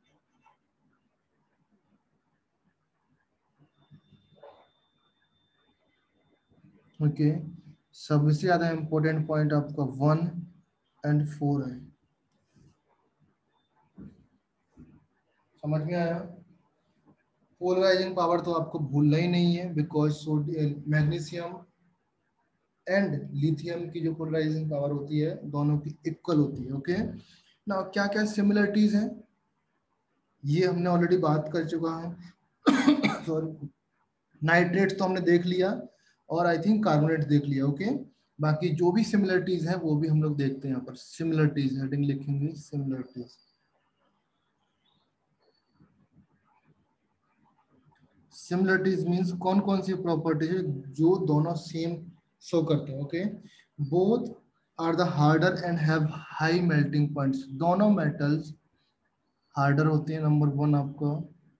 ओके, सबसे ज्यादा इंपॉर्टेंट पॉइंट आपका वन एंड फोर है। समझ में आया? पोलराइजिंग पावर तो आपको भूलना ही नहीं है, बिकॉज मैग्नीशियम एंड लिथियम की जो पोलराइजिंग पावर होती है दोनों की इक्वल होती है। ओके, ना क्या क्या सिमिलरिटीज हैं ये हमने ऑलरेडी बात कर चुका है। सॉरी, नाइट्रेट तो हमने देख लिया और आई थिंक कार्बोनेट देख लिया। ओके, बाकी जो भी सिमिलरिटीज हैं वो भी हम लोग देखते हैं। यहाँ पर सिमिलरिटीज हेडिंग लिखेंगे सिमिलरिटीज। सिमिलरिटीज मींस कौन कौन सी प्रॉपर्टीज है जो दोनों सेम शो करते हैं। Okay, both are the harder and have high melting points. दोनों मेटल्स हार्डर होते हैं, नंबर वन आपका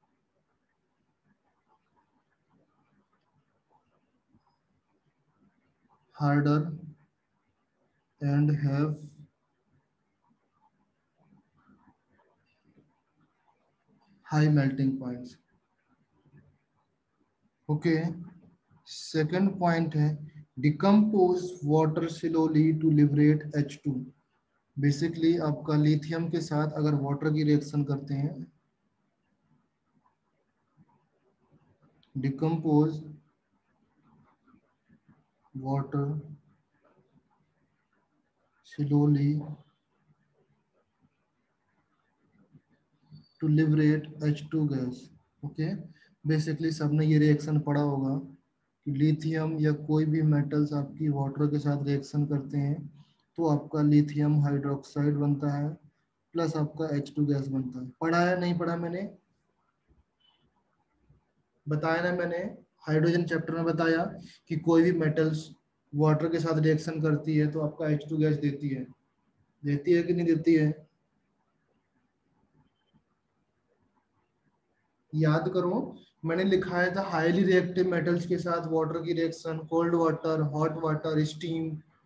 harder and have high melting points. Okay. Second point है decompose water slowly to liberate H two. Basically आपका लिथियम के साथ अगर वाटर की रिएक्शन करते हैं, decompose water slowly to liberate H two gas. Okay. Basically सबने ये रिएक्शन पढ़ा होगा कि लिथियम या कोई भी मेटल्स आपकी वाटर के साथ रिएक्शन करते हैं तो आपका लिथियम हाइड्रोक्साइड बनता है प्लस आपका H टू गैस बनता है। पढ़ा है नहीं पढ़ा मैंने? बताया ना मैंने, हाइड्रोजन चैप्टर में बताया कि कोई भी मेटल्स वाटर के साथ रिएक्शन करती है तो आपका H टू गैस देती है, देती है कि नहीं देती है? याद करो, मैंने लिखाया था हाईली रिएक्टिव मेटल्स के साथ वाटर की reaction, cold water, hot water, steam.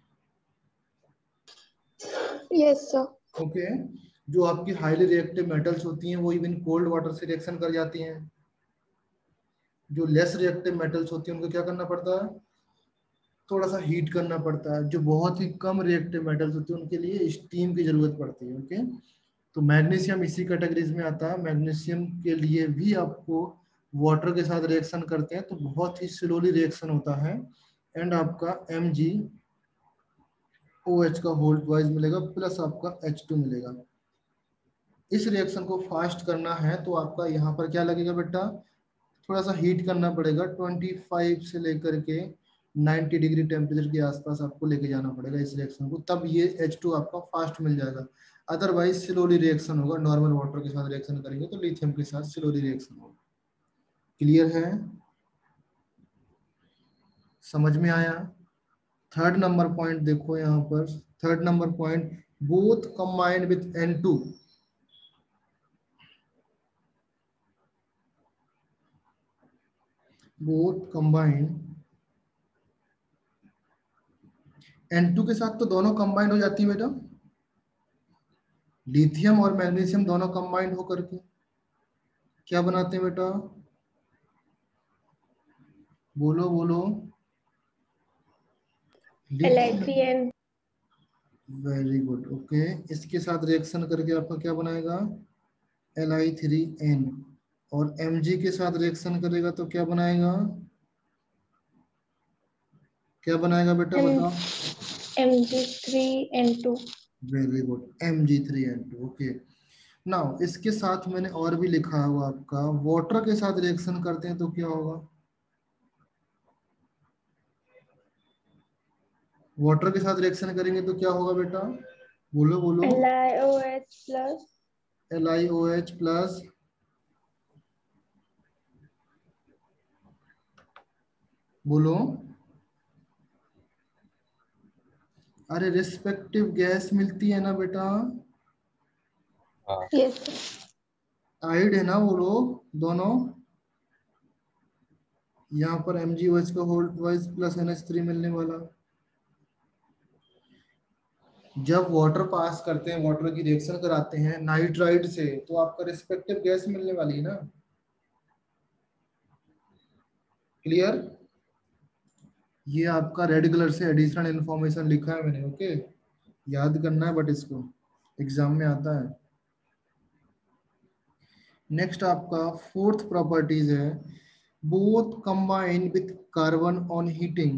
Yes sir. Okay, जो आपकी हाईली रिएक्टिव मेटल्स होती हैं वो इवन कोल्ड वाटर से रिएक्शन कर जाती हैं। जो लेस रिएक्टिव मेटल्स होती हैं उनको क्या करना पड़ता है? थोड़ा सा हीट करना पड़ता है। जो बहुत ही कम रिएक्टिव मेटल्स होती हैं उनके लिए स्टीम की जरूरत पड़ती है। ओके, तो मैग्नीशियम इसी कैटेगरीज में आता है। मैग्नीशियम के लिए भी आपको वाटर के साथ रिएक्शन करते हैं तो बहुत ही स्लोली रिएक्शन होता है एंड आपका एम जी ओ एच का होल्ड वाइज मिलेगा प्लस आपका एच टू मिलेगा। इस रिएक्शन को फास्ट करना है तो आपका यहाँ पर क्या लगेगा बेटा? थोड़ा सा हीट करना पड़ेगा, पच्चीस से लेकर के नब्बे डिग्री टेम्परेचर के आसपास आपको लेके जाना पड़ेगा इस रिएक्शन को, तब ये एच टू आपका फास्ट मिल जाएगा। अदरवाइज स्लोली रिएक्शन होगा। नॉर्मल वाटर के साथ रिएक्शन करेंगे तो लिथियम के साथ स्लोली रिएक्शन होगा। क्लियर है? समझ में आया? थर्ड नंबर पॉइंट देखो यहाँ पर, third number point, both combined with N two. Both combined, N two के साथ तो दोनों कंबाइंड हो जाती है बेटा, लिथियम और मैग्नीशियम दोनों कंबाइंड होकर के क्या बनाते हैं बेटा? बोलो बोलो। L I three N. Very good. Okay, इसके साथ रिएक्शन करके आपका क्या बनाएगा? L I three N. और Mg के साथ रिएक्शन करेगा तो क्या बनाएगा? क्या बनाएगा बेटा बताओ? M G three N two. Very good, M G three N two. Okay, now इसके साथ मैंने और भी लिखा हुआ आपका, वाटर के साथ रिएक्शन करते हैं तो क्या होगा? वाटर के साथ रिएक्शन करेंगे तो क्या होगा बेटा? बोलो बोलो। L I O H plus L I O H plus बोलो। अरे रिस्पेक्टिव गैस मिलती है ना बेटा? हाँ यस आइड है ना वो लोग दोनों। यहाँ पर एम जी ओ एच का whole twice plus N H three मिलने वाला। जब वाटर पास करते हैं, वाटर की रिएक्शन कराते हैं नाइट्राइड से तो आपका रिस्पेक्टिव गैस मिलने वाली है ना। क्लियर? ये आपका रेड कलर से एडिशनल इंफॉर्मेशन लिखा है मैंने। ओके, याद करना है बट इसको एग्जाम में आता है। नेक्स्ट आपका फोर्थ प्रॉपर्टीज है, both combine with carbon on heating.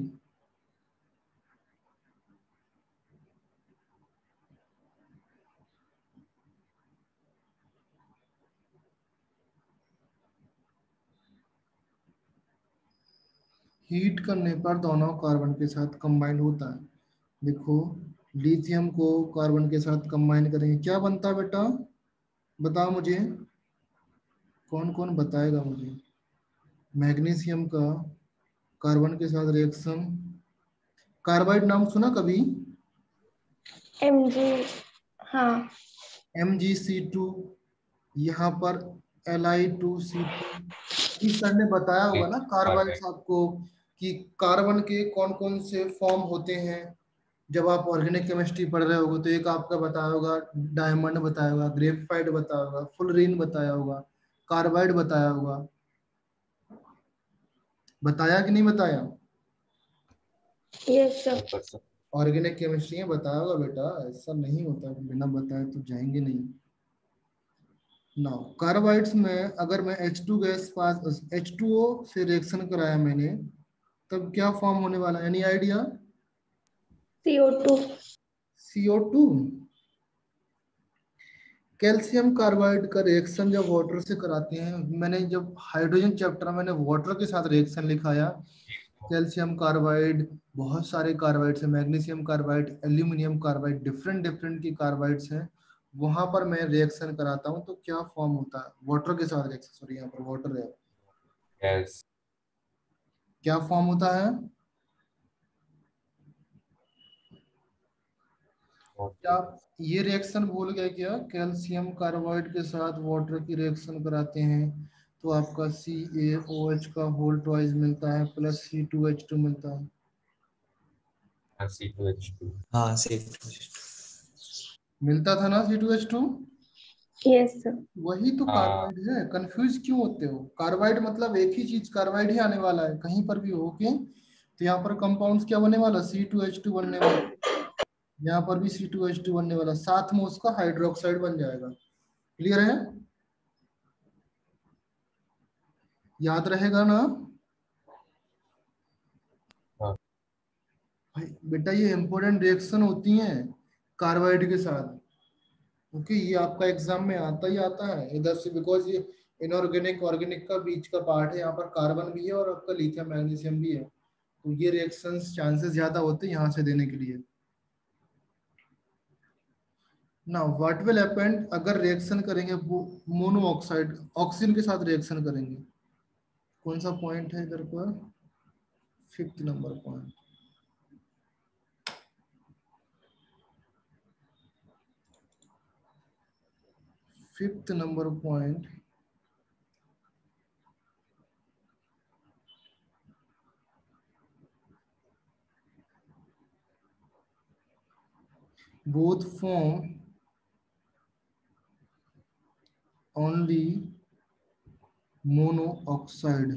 Heat करने पर दोनों कार्बन के साथ कंबाइंड होता है। देखो, लिथियम को कार्बन के साथ कंबाइन करेंगे क्या बनता है बेटा? बताओ मुझे, कौन कौन बताएगा मुझे? मैग्नीशियम का कार्बन के साथ रिएक्शन, कार्बाइड नाम सुना कभी? एम जी, हाँ एम जी सी टू। यहाँ पर L I two C two, sir ने बताया होगा ना कार्बाइड्स आपको कि कार्बन के कौन कौन से फॉर्म होते हैं। जब आप ऑर्गेनिक केमिस्ट्री पढ़ रहे होगे तो एक आपका बताया होगा, डायमंड बताया होगा, ग्रेफाइट बताया होगा, फुलरीन बताया होगा, कार्बाइड बताया होगा। बताया कि नहीं बताया? Yes sir. ऑर्गेनिक केमिस्ट्री में बताया होगा बेटा, ऐसा नहीं होता बिना बताए तो जाएंगे नहीं। नाउ कार्बाइड्स में अगर मैं H two gas pass H two O से रिएक्शन कराया मैंने, तब क्या फॉर्म होने वाला, any idea? C O two. C O two. Calcium carbide का रिएक्शन जब वाटर से कराते हैं, मैंने जब हाइड्रोजन चैप्टर में मैंने वाटर के साथ रिएक्शन लिखाया, कैल्शियम कार्बाइड, बहुत सारे कार्बाइड्स हैं, magnesium carbide, aluminium carbide, different different की कार्बाइड्स हैं, वहां पर मैं रिएक्शन कराता हूं तो क्या फॉर्म होता है वाटर के साथ रिएक्शन, सॉरी यहाँ पर वाटर है, यस क्या फॉर्म होता है? क्या ये रिएक्शन भूल गए क्या? कैल्शियम कार्बाइड के साथ वाटर की रिएक्शन कराते हैं तो आपका सी ए ओ एच का होल ट्वाइस मिलता है plus C two H two मिलता है। C two H two. हाँ सी टू एच टू मिलता था ना C two H two? Yes sir. वही तो हाँ कार्बाइड है, कंफ्यूज क्यों होते हो? कार्बाइड मतलब एक ही चीज, कार्बाइड ही आने वाला है कहीं पर भी हो के। तो यहाँ पर कंपाउंड्स क्या बनने वाला, सी टू एच टू बनने वाला, यहाँ पर भी सी टू एच टू बनने वाला, साथ में उसका हाइड्रोक्साइड बन जाएगा। क्लियर है? याद रहेगा ना हाँ भाई? बेटा ये इंपॉर्टेंट रिएक्शन होती हैं कार्बाइड के साथ। ओके, ये आपका एग्जाम में आता ही आता है इधर से, बिकॉज ये इनऑर्गेनिक ऑर्गेनिक का बीच का पार्ट है, यहाँ पर कार्बन भी है और आपका लिथियम मैग्नीशियम भी है, तो ये रिएक्शंस चांसेस ज्यादा होते हैं यहाँ से देने के लिए। नाउ व्हाट विल हैपन अगर रिएक्शन करेंगे मोनो ऑक्साइड, ऑक्सीजन के साथ रिएक्शन करेंगे, कौन सा पॉइंट है इधर पर? Fifth number point. Fifth number point, both form only monoxide.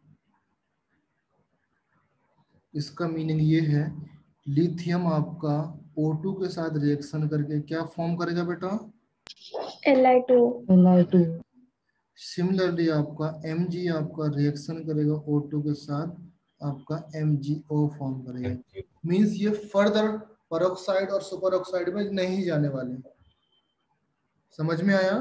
इसका मीनिंग ये है लिथियम आपका O टू के साथ रिएक्शन करके क्या फॉर्म करेगा बेटा? L I two. L I two similarly आपका Mg आपका रिएक्शन करेगा O टू के साथ, आपका एम जी ओ फॉर्म करेगा। मींस ये फर्दर परऑक्साइड और सुपर ऑक्साइड में नहीं जाने वाले। समझ में आया?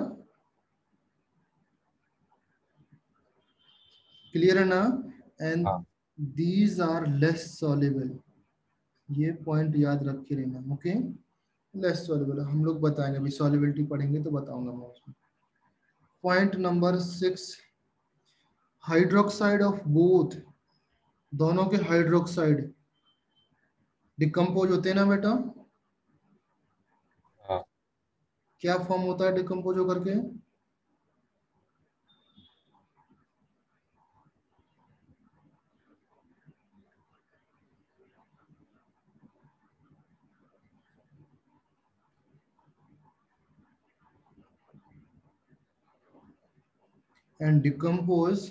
क्लियर है ना? एंड हाँ दीज आर लेस सॉल्युबल, ये पॉइंट याद रख के रहना। ओके, लेस सॉल्युबल हम लोग बताएंगे, अभी सॉल्युबिलिटी पढ़ेंगे तो बताऊंगा मैं उसमें। Point number six, hydroxide of both, दोनों के हाइड्रोक्साइड डिकम्पोज होते हैं ना बेटा? हाँ क्या फॉर्म होता है डिकम्पोज होकर के? And decompose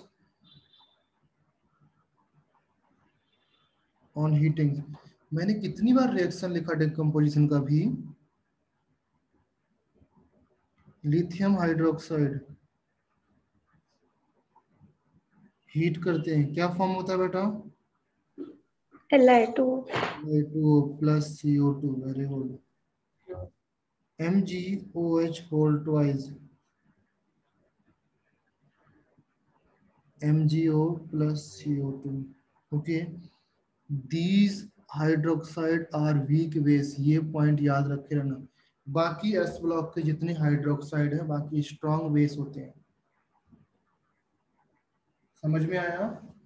on heating. मैंने कितनी बार रिएक्शन लिखा डिकम्पोजिशन का भी, लिथियम हाइड्रोक्साइड हीट करते हैं, क्या फॉर्म होता है बेटा? L I two. A two O plus C O two, very good. M G O H whole twice, M G O plus C O two. Okay, these hydroxide are weak base, ये पॉइंट याद रखे रहना। बाकी एस ब्लॉक के जितने हाइड्रोक्साइड है बाकी स्ट्रॉन्ग बेस होते हैं। समझ में आया?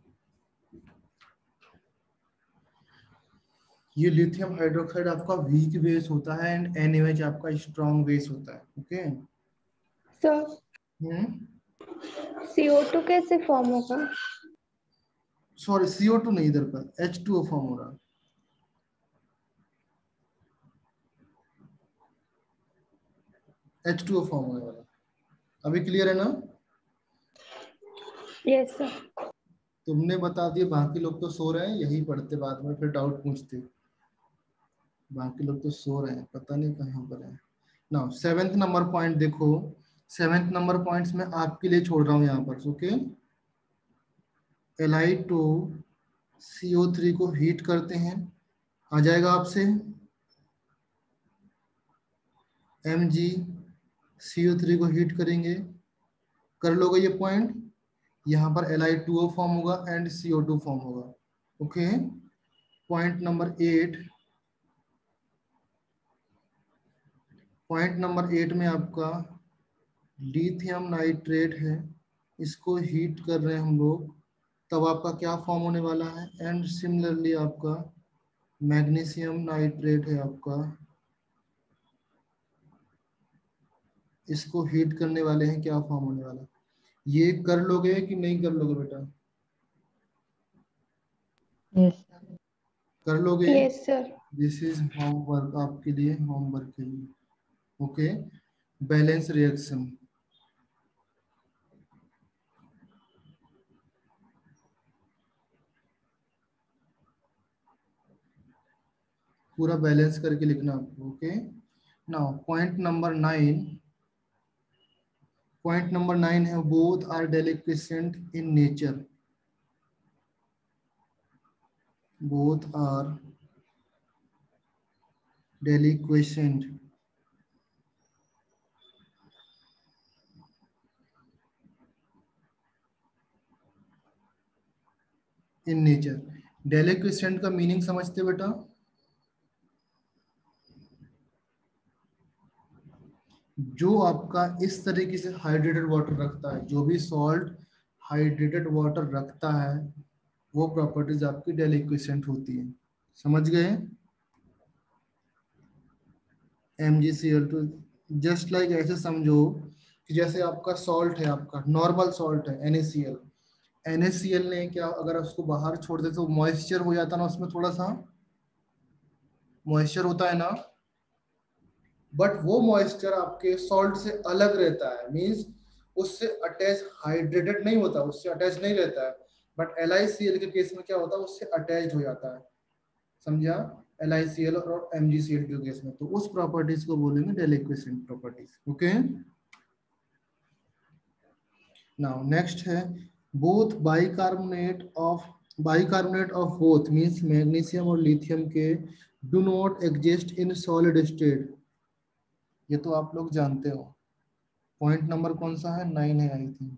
ये लिथियम हाइड्रोक्साइड आपका वीक बेस होता है एंड एन ए एच आपका स्ट्रॉन्ग बेस होता है। Okay, sir hmm C O two कैसे फॉर्म होगा? सॉरी सीओ टू नहीं, इधर पर एच टू ओ फॉर्म हो रहा है। एच टू ओ फॉर्म होने वाला। अभी क्लियर है ना? Yes sir. तुमने बता दिया, बाकी लोग तो सो रहे हैं, यही पढ़ते बाद में फिर डाउट पूछते। बाकी लोग तो सो रहे हैं, पता नहीं कहाँ पर है। ना सेवेंथ नंबर पॉइंट देखो, सेवेंथ नंबर पॉइंट्स में आपके लिए छोड़ रहा हूँ यहाँ पर। Okay, L I two C O three को हीट करते हैं, आ जाएगा आपसे M G C O three को हीट करेंगे, कर लोगे ये पॉइंट। यहाँ पर L I two O form होगा and C O two form होगा। Okay, point number eight, point number eight में आपका लिथियम नाइट्रेट है, इसको हीट कर रहे हैं हम लोग, तब आपका क्या फॉर्म होने वाला है। एंड सिमिलरली आपका मैग्नीशियम नाइट्रेट है आपका, इसको हीट करने वाले हैं, क्या फॉर्म होने वाला। ये कर लोगे कि नहीं कर लोगे बेटा? Yes. कर लोगे? Yes sir. This is homework आपके लिए, होमवर्क के लिए। ओके, बैलेंस रिएक्शन, पूरा बैलेंस करके लिखना आपको। ओके, now point number nine, point number nine है both are deliquescent in nature, both are deliquescent in nature। deliquescent का मीनिंग समझते हो बेटा? जो आपका इस तरीके से हाइड्रेटेड वाटर रखता है, जो भी सॉल्ट हाइड्रेटेड वाटर रखता है, वो प्रॉपर्टीज आपकी डेलिक्विसेंट होती है। समझ गए? M G C L two, just like ऐसे समझो कि जैसे आपका सॉल्ट है, आपका नॉर्मल सॉल्ट है N A C L, N A C L ने क्या, अगर उसको बाहर छोड़ दे तो मॉइस्चर हो जाता ना, उसमें थोड़ा सा मॉइस्चर होता है ना, बट वो मॉइस्चर आपके सॉल्ट से अलग रहता है, मींस उससे अटैच, हाइड्रेटेड नहीं होता, उससे अटैच नहीं रहता है। But L I C L के केस में क्या होता है, उससे अटैच हो जाता है। समझा? एल आई सी एल और एम जी सी एल के केस में तो उस प्रॉपर्टीज को बोलेंगे deliquescent properties. Okay, now next है both bicarbonate of, bicarbonate of both means magnesium और लिथियम के do not exist in solid state. ये तो आप लोग जानते हो। पॉइंट नंबर कौन सा है? नाइन है I think.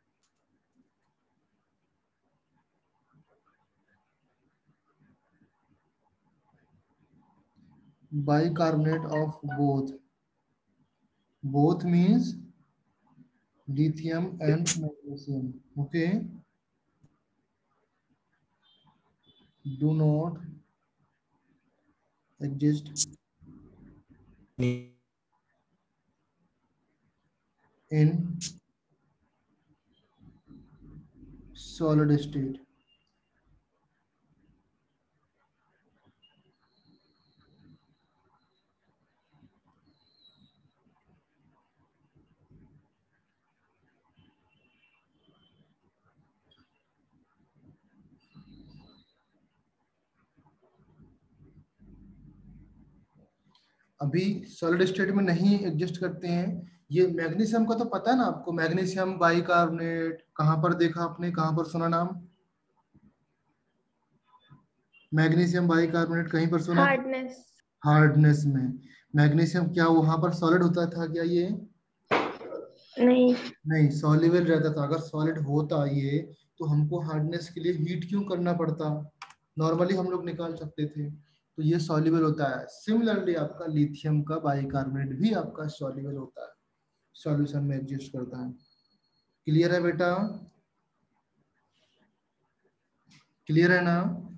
Bicarbonate of both, both means lithium and magnesium, okay, do not exist in solid state। अभी सॉलिड स्टेट में नहीं एग्जिस्ट करते हैं। ये मैग्नीशियम का तो पता है ना आपको, मैग्नीशियम बाइकार्बोनेट कहाँ पर देखा आपने, कहाँ पर सुना नाम? मैग्नीशियम बाइकार्बोनेट कहीं पर सुना? हार्डनेस। हार्डनेस में। मैग्नीशियम क्या वहां पर सॉलिड होता था क्या? ये नहीं। नहीं, सॉल्युबल रहता था। अगर सॉलिड होता ये तो हमको हार्डनेस के लिए हीट क्यों करना पड़ता? नॉर्मली हम लोग निकाल सकते थे। तो ये सॉल्युबल होता है। सिमिलरली आपका लिथियम का बाइकार्बोनेट भी आपका सॉल्युबल होता है, सॉल्यूशन में एग्जिस्ट करता है। क्लियर है बेटा? क्लियर है ना?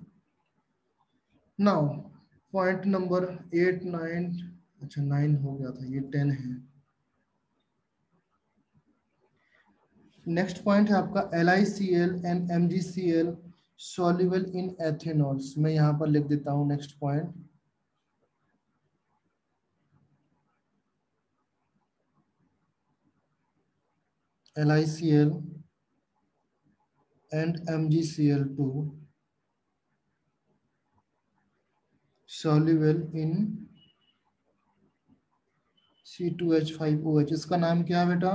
Now point number eight nine, अच्छा नाइन हो गया था, ये टेन है। नेक्स्ट पॉइंट है आपका L I C L and M G C L soluble in ethanols. मैं यहाँ पर लिख देता हूँ next point. L I C L and M g C l two soluble in C two H five O H। इसका नाम क्या है बेटा?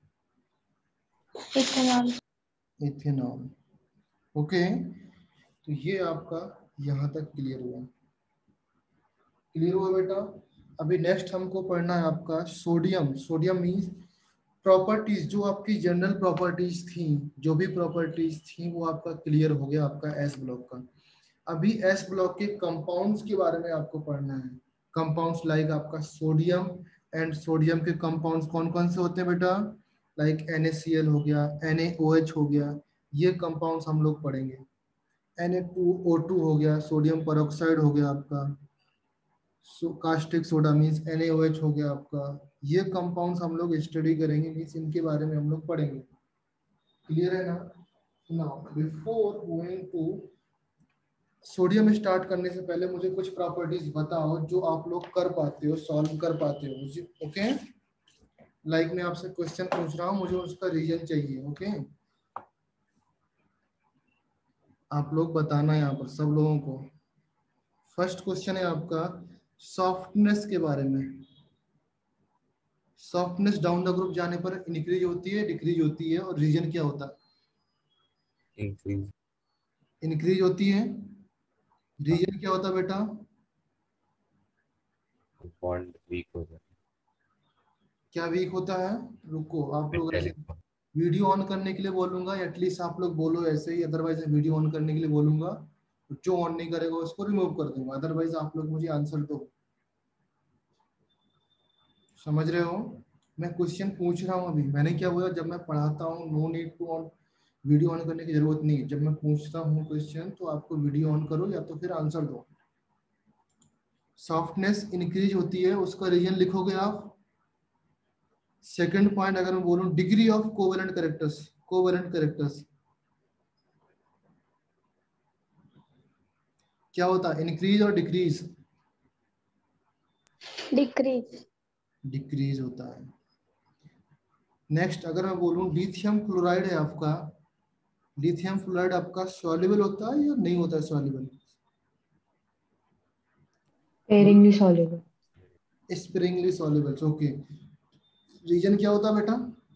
इथेनॉल। इथेनॉल। ओके, तो ये आपका यहाँ तक क्लियर हुआ। क्लियर हुआ बेटा? अभी नेक्स्ट हमको पढ़ना है आपका सोडियम। सोडियम मीन्स प्रॉपर्टीज, जो आपकी जनरल प्रॉपर्टीज थी, जो भी प्रॉपर्टीज थी वो आपका क्लियर हो गया आपका एस ब्लॉक का। अभी एस ब्लॉक के कंपाउंड्स के बारे में आपको पढ़ना है। कंपाउंड्स लाइक आपका सोडियम एंड सोडियम के कंपाउंड्स कौन कौन से होते हैं बेटा? Like N A C L हो गया, एन ए ओ एच हो गया, ये कंपाउंड्स हम लोग पढ़ेंगे। N A two O two हो गया, सोडियम पेरोक्साइड हो गया आपका, so caustic soda means N A O H हो गया आपका। ये कंपाउंड्स हम लोग स्टडी करेंगे, मीन्स इनके बारे में हम लोग पढ़ेंगे। क्लियर है ना? Now before going to sodium start करने से पहले मुझे कुछ प्रॉपर्टीज बताओ जो आप लोग कर पाते हो, सॉल्व कर पाते हो मुझे। ओके, लाइक मैं आपसे क्वेश्चन पूछ रहा हूँ, मुझे उसका रीजन चाहिए। ओके, आप लोग बताना यहाँ पर सब लोगों को। फर्स्ट क्वेश्चन है आपका सॉफ्टनेस के बारे में। सॉफ्टनेस डाउन द ग्रुप जाने पर इंक्रीज होती है, डिक्रीज होती है, और रीजन क्या होता है? इंक्रीज। इंक्रीज होती है। रीजन क्या होता है बेटा? बॉन्ड वीक हो जाता क्या वीक होता है? रुको, आप है। लोग ऐसे Metallic bond। वीडियो ऑन करने के लिए बोलूंगा, एटलीस्ट आप लोग बोलो ऐसे ही, अदरवाइज मैं वीडियो ऑन करने के लिए बोलूंगा, जो ऑन नहीं करेगा उसको रिमूव कर दूंगा। अदरवाइज आप लोग मुझे आंसर दो। समझ रहे हो? मैं क्वेश्चन पूछ रहा हूँ अभी। मैंने क्या बोला? जब मैं पढ़ाता हूँ no need to on, video on करने की जरूरत नहीं है। जब मैं पूछता हूँ क्वेश्चन तो आपको वीडियो ऑन करो या तो फिर आंसर दो। सॉफ्टनेस इंक्रीज होती है, उसका रीजन लिखोगे आप। सेकंड पॉइंट अगर मैं बोलूं degree of covalent characters, covalent characters क्या होता है? इंक्रीज और डिक्रीज? डिक्रीज। डिक्रीज होता है। नेक्स्ट अगर मैं बोलूं लिथियम फ्लोराइड है आपका, लिथियम फ्लोराइड आपका सॉल्युबल होता है या नहीं होता है soluble? sparingly soluble, sparingly soluble. Okay, reason क्या होता है बेटा?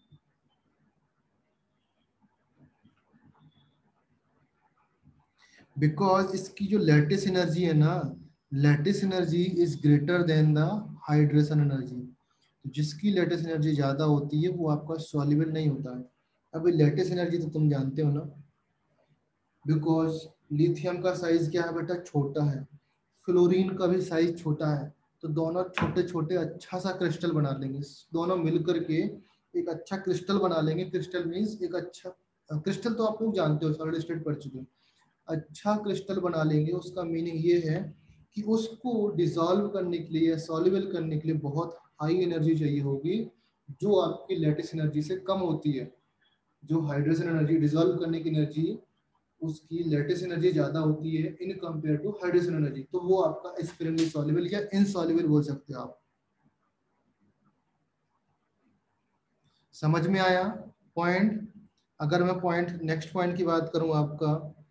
बिकॉज इसकी जो लैटिस एनर्जी है ना, lattice energy is greater than the hydration energy. तो जिसकी लैटिस एनर्जी ज्यादा होती है वो आपका सॉल्युबल नहीं होता है। अभी लैटिस एनर्जी तो तुम जानते हो ना, बिकॉज लिथियम का साइज क्या है बेटा? छोटा है। फ्लोरीन का भी साइज छोटा है। तो दोनों छोटे छोटे अच्छा सा क्रिस्टल बना लेंगे, दोनों मिलकर के एक अच्छा क्रिस्टल बना लेंगे। क्रिस्टल मीन्स एक अच्छा क्रिस्टल, तो आप लोग जानते हो, सॉलिड स्टेट पढ़ चुके हो। अच्छा क्रिस्टल बना लेंगे, उसका मीनिंग ये है कि उसको डिसॉल्व करने के लिए, सॉल्युबल करने के लिए बहुत हाई एनर्जी चाहिए होगी, जो आपकी लैटिस एनर्जी से कम होती है। जो हाइड्रोजन एनर्जी, डिसॉल्व करने की एनर्जी, उसकी लैटिस एनर्जी ज्यादा होती है in compare to hydrogen energy. तो वो आपका स्प्रिंगली सॉल्युबल या इनसॉल्युबल बोल सकते हो आप। समझ में आया पॉइंट? अगर मैं पॉइंट नेक्स्ट पॉइंट की बात करूं आपका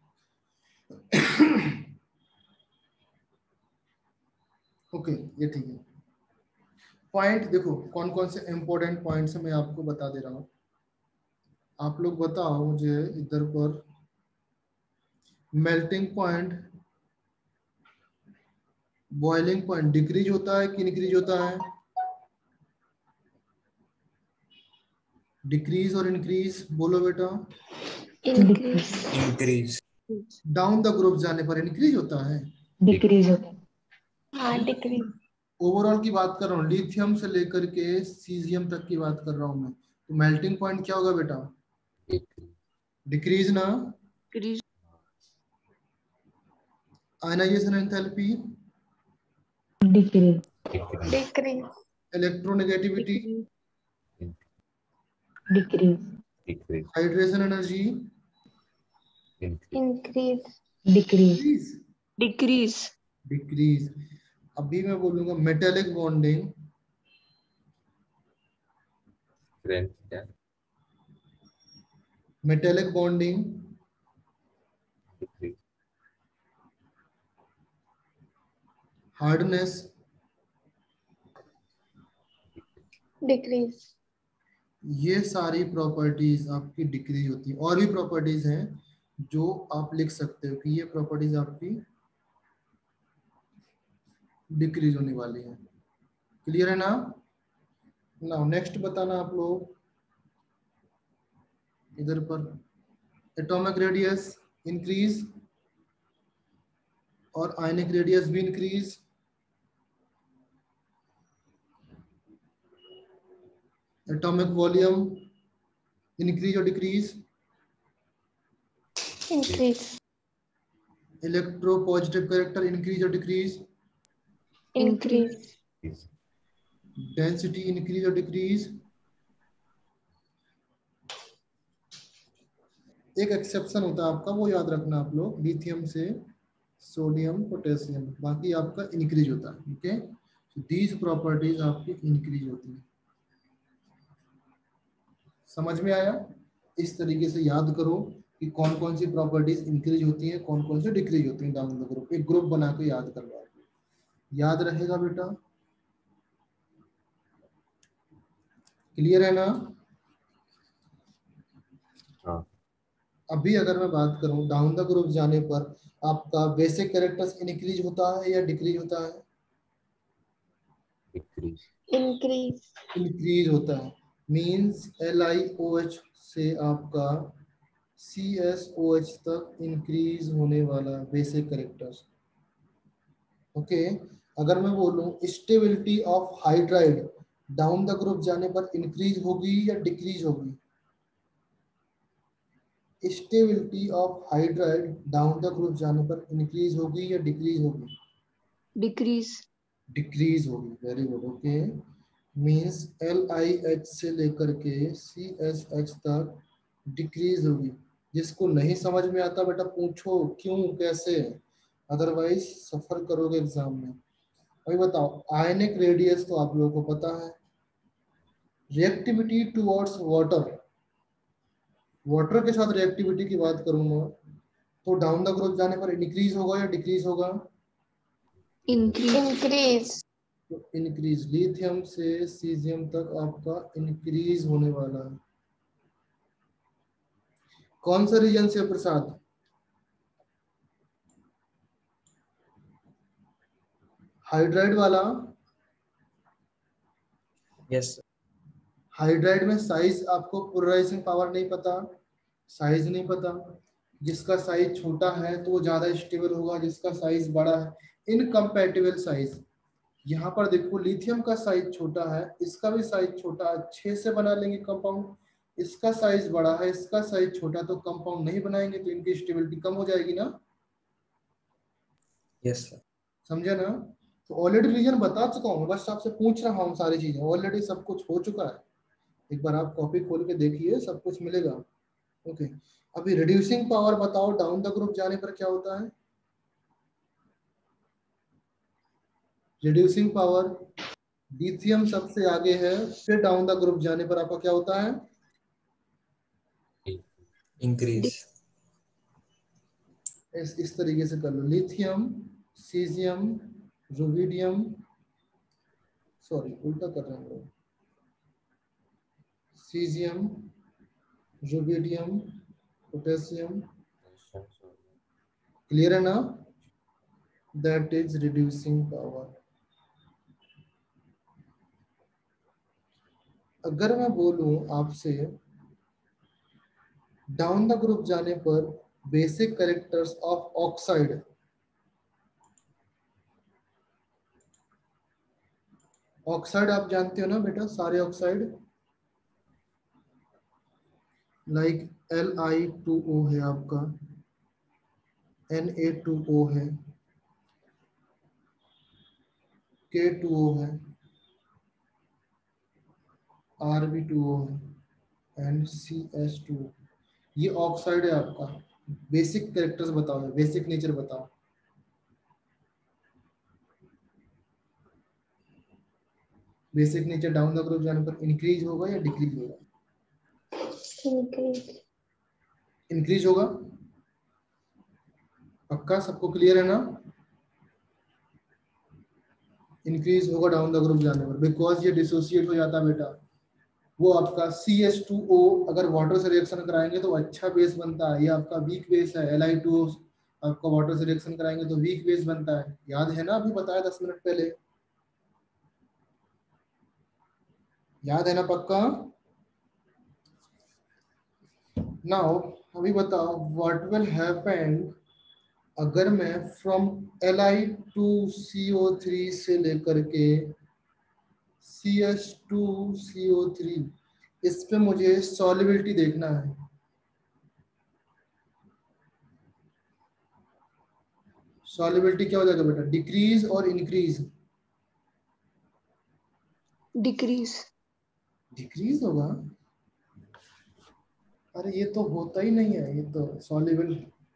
ओके okay, ये ठीक है। पॉइंट देखो कौन कौन से इंपॉर्टेंट पॉइंट्स मैं आपको बता दे रहा हूं। आप लोग बताओ मुझे इधर पर। Melting point, boiling point decrease होता है कि इंक्रीज होता है? डिक्रीज और इंक्रीज बोलो बेटा। Increase. increase, down the group जाने पर इंक्रीज होता है। decrease होता है, हाँ, डिक्रीज। ओवरऑल की बात कर रहा हूँ, लिथियम से लेकर के सीजियम तक की बात कर रहा हूँ मैं। तो मेल्टिंग पॉइंट क्या होगा बेटा? डिक्रीज ना? Decrease. Ionisation enthalpy, decrease, decrease. Electronegativity, Decrease. decrease, decrease, hydration energy increase, increase, Decrease. Decrease, Decrease. Decrease. अभी मैं बोलूंगा metallic bonding strength, yeah, metallic bonding decrease, hardness, decrease, decrease, ये सारी प्रॉपर्टीज आपकी डिक्रीज होती हैं। और भी प्रॉपर्टीज हैं जो आप लिख सकते हो कि ये प्रॉपर्टीज आपकी डिक्रीज होने वाली है। क्लियर है ना? नाउ नेक्स्ट बताना आप लोग इधर पर एटॉमिक रेडियस इंक्रीज और आयनिक रेडियस भी इंक्रीज। एटॉमिक वॉल्यूम इंक्रीज और decrease. increase, electropositive character increase और decrease. increase, decrease, density increase और डिक्रीज। एक एक्सेप्शन होता है आपका, वो याद रखना आप लोग, लिथियम से सोडियम पोटेशियम, बाकी आपका इंक्रीज होता है। ओके, दीज प्रॉपर्टीज आपकी इंक्रीज होती है। समझ में आया? इस तरीके से याद करो कि कौन कौन सी प्रॉपर्टीज इंक्रीज होती हैं, कौन कौन सी डिक्रीज होती हैं डाउन द ग्रुप। एक ग्रुप बना के याद करवा, याद रहेगा बेटा? क्लियर है ना? हाँ, अभी अगर मैं बात करूं डाउन द ग्रुप जाने पर आपका बेसिक कैरेक्टर्स इंक्रीज होता है या डिक्रीज होता है? decrease, increase, इंक्रीज होता है। Means L I O H से आपका सी एस ओ एच तक इंक्रीज होने वाला बेसिक कैरेक्टर्स। ओके, अगर मैं बोलूं stability of hydride down the group जाने पर इंक्रीज होगी या डिक्रीज होगी? Stability of hydride down the group जाने पर इंक्रीज होगी या डिक्रीज होगी? Decrease. डिक्रीज होगी। Very good. Okay, means L I H से लेकर के सी एस एच तक डिक्रीज होगी। जिसको नहीं समझ में आता बेटा पूछो क्यों कैसे, अदरवाइज सफर करोगे एग्जाम में। अभी बताओ, आयनिक रेडियस तो आप लोगों को पता है। रिएक्टिविटी टुवर्ड्स वाटर, वाटर के साथ रिएक्टिविटी की बात करूंगा तो डाउन द ग्रुप जाने पर इंक्रीज होगा या डिक्रीज होगा? Increase. increase, तो इंक्रीज, लिथियम से सीजियम तक आपका इंक्रीज होने वाला है। कौन सा रीजन से प्रसाद? हाइड्राइड वाला। यस हाइड्राइड में साइज आपको पोलराइजिंग पावर नहीं पता, साइज नहीं पता। जिसका साइज छोटा है तो वो ज्यादा स्टेबल होगा, जिसका साइज बड़ा है इनकम्पैटिबल साइज। यहाँ पर देखो लिथियम का साइज छोटा है, इसका भी साइज छोटा है, छह से बना लेंगे कंपाउंड। इसका साइज बड़ा है, इसका साइज छोटा, तो कंपाउंड नहीं बनाएंगे तो इनकी स्टेबिलिटी कम हो जाएगी ना। यस सर समझे ना? तो ऑलरेडी रीजन बता चुका हूँ, बस आपसे पूछ रहा हूँ, सारी चीजें ऑलरेडी सब कुछ हो चुका है। एक बार आप कॉपी खोल के देखिए, सब कुछ मिलेगा। ओके, अभी रिड्यूसिंग पावर बताओ डाउन द ग्रुप जाने पर क्या होता है? रिड्यूसिंग पावर, लिथियम सबसे आगे है, फिर डाउन द ग्रुप जाने पर आपका क्या होता है? इंक्रीज इस इस तरीके से कर लो, लिथियम, सीजियम, रुबिडियम, सॉरी उल्टा कर रहे हैं हम लोग, सीजियम, रुबिडियम, पोटेशियम। क्लियर है ना? That is reducing power. अगर मैं बोलूं आपसे डाउन द ग्रुप जाने पर basic characters of oxide, oxide आप जानते हो ना बेटा, सारे oxide, like L I two O है आपका, एन ए टू ओ है, के टू ओ है, आर बी टू ओ है। N C S two. ये ऑक्साइड है आपका। बेसिक कैरेक्टर्स बताओ, बेसिक नेचर बताओ। Basic nature down the group जाने पर इंक्रीज होगा या डिक्रीज होगा? Increase. इंक्रीज होगा। पक्का सबको क्लियर है ना? इंक्रीज होगा डाउन द ग्रुप जाने पर, बिकॉज ये डिसोसिएट हो जाता है बेटा। वो आपका सी एच टू ओ अगर वाटर से रिएक्शन कराएंगे तो अच्छा बेस बनता है। ये आपका वीक बेस है। एल आई टू आपका वाटर से रिएक्शन कराएंगे तो वीक बेस बनता है। याद है ना? अभी बताया दस मिनट पहले। याद है ना पक्का? नाउ अभी बताओ व्हाट विल हैपन अगर मैं from L I two C O three से लेकर के C H two C O three, इस पे मुझे सॉल्युबिलिटी देखना है। सॉल्युबिलिटी क्या हो जाएगा बेटा? डिक्रीज और इंक्रीज? Decrease. डिक्रीज होगा। अरे ये तो होता ही नहीं है, ये तो सॉल्युबल।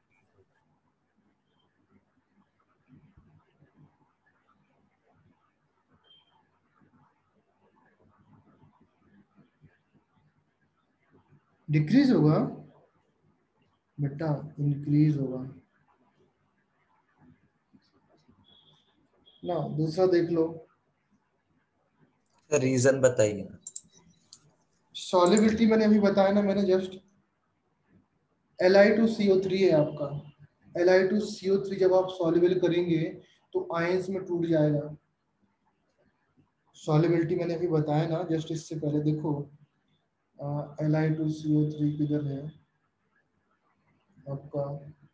डिक्रीज होगा बेटा, इंक्रीज होगा ना। दूसरा देख लो, रीजन बताइए। सॉल्युबिलिटी मैंने अभी बताया ना, मैंने just L I two C O three है आपका। L I two C O three जब आप सॉल्युबल करेंगे तो आयंस में टूट जाएगा। सॉल्युबिलिटी मैंने अभी बताया ना जस्ट इससे पहले। देखो L I two C O three किधर है आपका?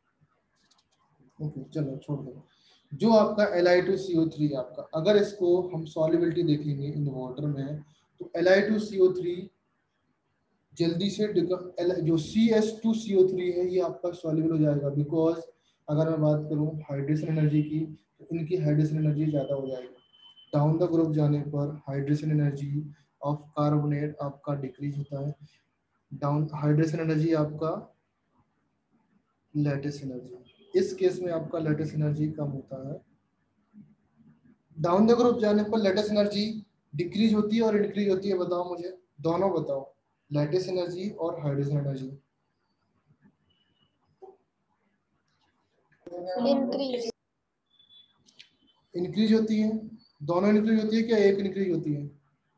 ओके चलो छोड़ दो। जो आपका L I two C O three आपका, अगर इसको हम सॉल्युबिलिटी देखेंगे इन वाटर में तो L I two C O three जल्दी से डिक- जो C S two C O three है ये आपका सॉल्युबल हो जाएगा। बिकॉज अगर मैं बात करूं हाइड्रेशन एनर्जी की तो इनकी हाइड्रेशन एनर्जी ज़्यादा हो जाएगी। डाउन द ग्रुप जाने पर हाइड्रेशन एनर्जी ऑफ कार्बोनेट आपका डिक्रीज होता है। डाउन हाइड्रेशन एनर्जी आपका लैटिस एनर्जी, इस केस में आपका लैटिस एनर्जी कम होता है। डाउन द ग्रुप जाने पर लैटिस एनर्जी डिक्रीज होती है और इंक्रीज होती है? बताओ मुझे, दोनों बताओ, लैटिस एनर्जी और हाइड्रोजन एनर्जी। Increase. इंक्रीज होती है? दोनों इंक्रीज होती है क्या एक इंक्रीज होती है?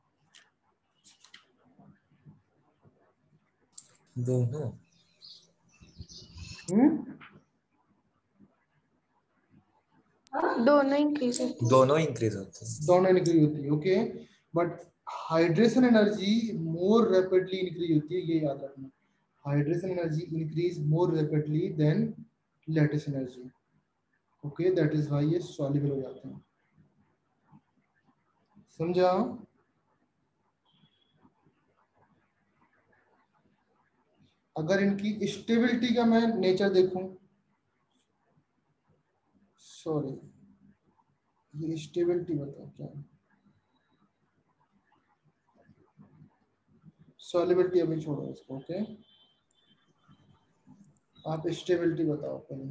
दोनों। हम्म दोनों increase होती है। दोनों इंक्रीज होते हैं। दोनों इंक्रीज होती है। Okay, but hydration energy more rapidly increase होती है, ये याद रखना। Hydration energy increase more rapidly than lattice energy. Okay, that is why ये सॉल्युबल हो जाते हैं। समझा? अगर इनकी स्टेबिलिटी का मैं नेचर देखूं, सॉरी ये स्टेबिलिटी बताओ क्या है? सॉल्युबिलिटी अभी छोड़ो इसको। ओके, आप स्टेबिलिटी बताओ पहले।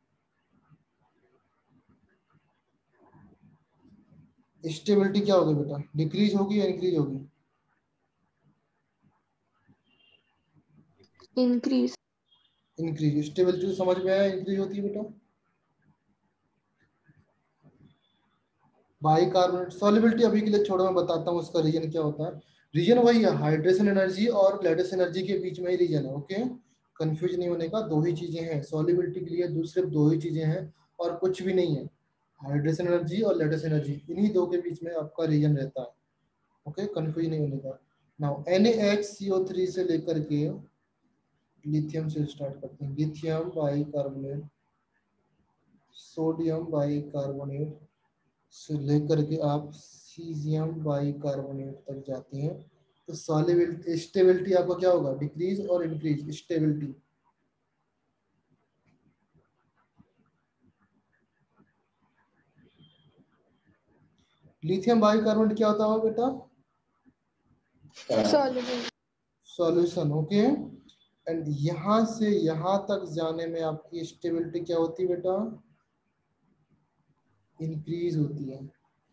स्टेबिलिटी क्या होगी बेटा? डिक्रीज होगी या इंक्रीज होगी? Increase. इंक्रीज। स्टेबिलिटी समझ में आया? इंक्रीज होती है बेटा। बाइकार्बोनेट सॉल्युबिलिटी अभी के लिए छोड़ो, मैं बताता हूँ उसका रीजन क्या होता है। रीजन वही है, हाइड्रेशन एनर्जी और लैटिस एनर्जी के बीच में ही रीजन है। ओके, कंफ्यूज नहीं होने का, दो ही चीजें हैं सॉल्युबिलिटी के लिए, दूसरे दो ही चीजें हैं और कुछ भी नहीं है। हाइड्रेशन एनर्जी और लैटिस एनर्जी, इन्हीं दो के बीच में आपका रीजन रहता है। ओके, कंफ्यूज नहीं होने का। Now N A H C O three से लेकर के लिथियम से स्टार्ट करते हैं। लिथियम बाइकार्बोनेट, सोडियम बाइकार्बोनेट से लेकर के आप सीजियम बाइकार्बोनेट तक जाते हैं। तो सॉल्युबिलिटी स्टेबिलिटी आपका क्या होगा? डिक्रीज और इंक्रीज। स्टेबिलिटी लिथियम बाइकार्बोनेट क्या होता है बेटा? Soluble. Solution, okay. एंड यहां से यहां तक जाने में आपकी स्टेबिलिटी क्या होती है बेटा? इंक्रीज होती है।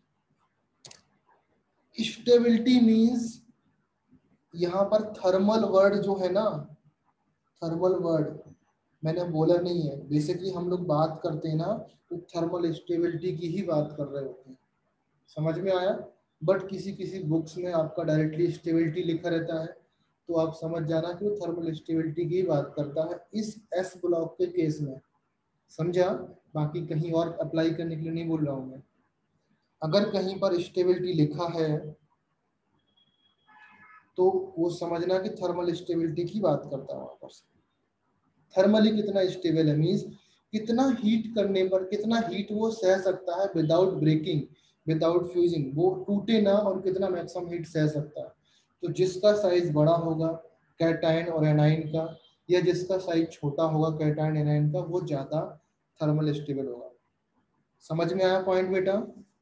स्टेबिलिटी मींस यहाँ पर थर्मल वर्ड जो है ना, थर्मल वर्ड मैंने बोला नहीं है, बेसिकली हम लोग बात करते हैं ना तो थर्मल स्टेबिलिटी की ही बात कर रहे होते हैं, समझ में आया? बट किसी किसी बुक्स में आपका डायरेक्टली स्टेबिलिटी लिखा रहता है, तो आप समझ जाना कि वो थर्मल स्टेबिलिटी की ही बात करता है इस एस ब्लॉक के केस में, समझा? बाकी कहीं और अप्लाई करने के लिए नहीं बोल रहा हूँ मैं। अगर कहीं पर स्टेबिलिटी लिखा है तो वो समझना कि थर्मल स्टेबिलिटी की बात करता है वहां पर। थर्मली कितना स्टेबल है मींस कितना हीट करने पर कितना हीट वो सह सकता है विदाउट ब्रेकिंग, विदाउट फ्यूजिंग, वो टूटे ना, और कितना मैक्सिमम हीट सह सकता है। तो जिसका साइज बड़ा होगा कैटायन और एनाइन का, या जिसका साइज छोटा होगा कैटायन एनाइन का, वो ज्यादा थर्मल स्टेबल होगा। समझ में आया पॉइंट बेटा?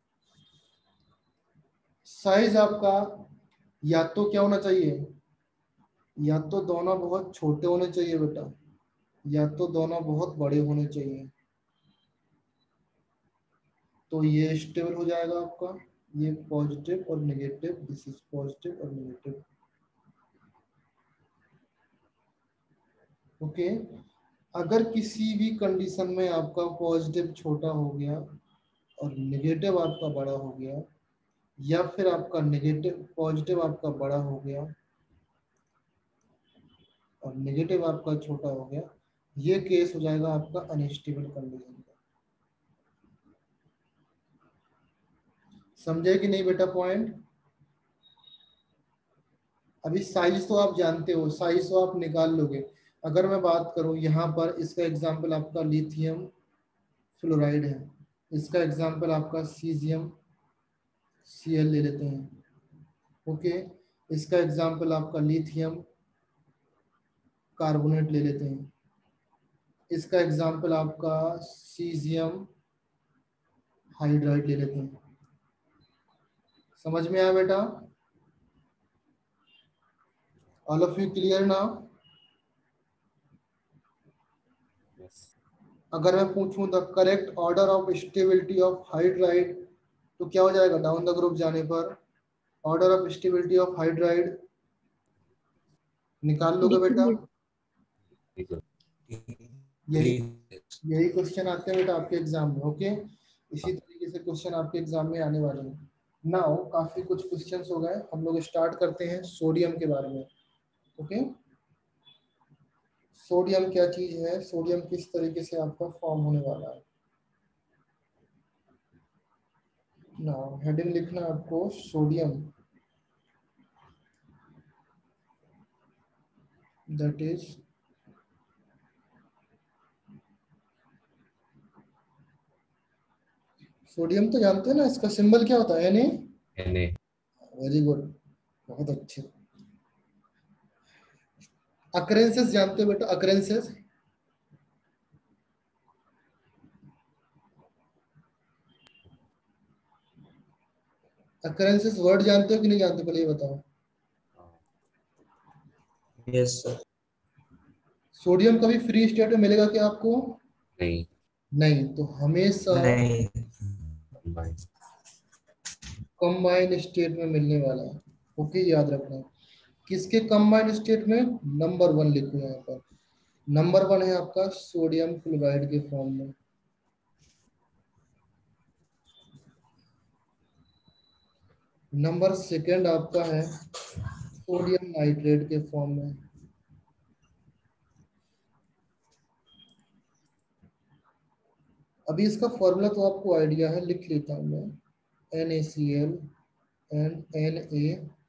साइज आपका या तो क्या होना चाहिए, या तो दोनों बहुत छोटे होने चाहिए बेटा, या तो दोनों बहुत बड़े होने चाहिए, तो ये स्टेबल हो जाएगा आपका। ये पॉजिटिव और नेगेटिव, दिस इज पॉजिटिव और नेगेटिव, ओके। अगर किसी भी कंडीशन में आपका पॉजिटिव छोटा हो गया और नेगेटिव आपका बड़ा हो गया, या फिर आपका नेगेटिव पॉजिटिव आपका बड़ा हो गया और नेगेटिव आपका छोटा हो गया, ये केस हो जाएगा आपका अनस्टेबल कंडीशन का। समझे कि नहीं बेटा पॉइंट? अभी साइज तो आप जानते हो, साइज तो आप निकाल लोगे। अगर मैं बात करूं यहाँ पर, इसका एग्जांपल आपका लिथियम फ्लोराइड है, इसका एग्जांपल आपका सीजियम सी एल ले लेते हैं, ओके। इसका एग्जांपल आपका लिथियम कार्बोनेट ले लेते हैं, इसका एग्जांपल आपका सीजियम हाइड्राइड ले लेते हैं। समझ में आया बेटा? All of you clear now? Yes. अगर मैं पूछूं the correct order of stability of hydride, तो क्या हो जाएगा डाउन द ग्रुप जाने पर? Order of stability of hydride निकाल लोगे बेटा? यही यही क्वेश्चन आते हैं बेटा आपके एग्जाम में, ओके। इसी तरीके से क्वेश्चन आपके एग्जाम में आने वाले हैं। नाउ काफी कुछ क्वेश्चंस हो गए, हम लोग स्टार्ट करते हैं सोडियम के बारे में, ओके। सोडियम क्या चीज है, सोडियम किस तरीके से आपका फॉर्म होने वाला है। नाउ हेडिंग लिखना आपको सोडियम, दैट इज सोडियम तो जानते हैं ना, इसका सिंबल क्या होता है? N A. Na. Very good, बहुत अच्छे। अकरेंसेस जानते हो बेटा? अकरेंसेस, अकरेंसेस वर्ड जानते हो कि नहीं जानते, पहले ये बताओ। Yes sir. सोडियम कभी फ्री स्टेट में मिलेगा क्या आपको? नहीं. नहीं, तो हमेशा नहीं। Combined. कंबाइंड स्टेट में मिलने वाला है, ओके। याद रखना किसके कंबाइंड स्टेट में, नंबर वन लिखो यहाँ पर। नंबर वन है आपका सोडियम क्लोराइड के फॉर्म में, नंबर सेकंड आपका है सोडियम नाइट्रेट के फॉर्म में, अभी इसका फॉर्मूला तो आपको आइडिया है, लिख लेता हूं मैं, N A C L and N A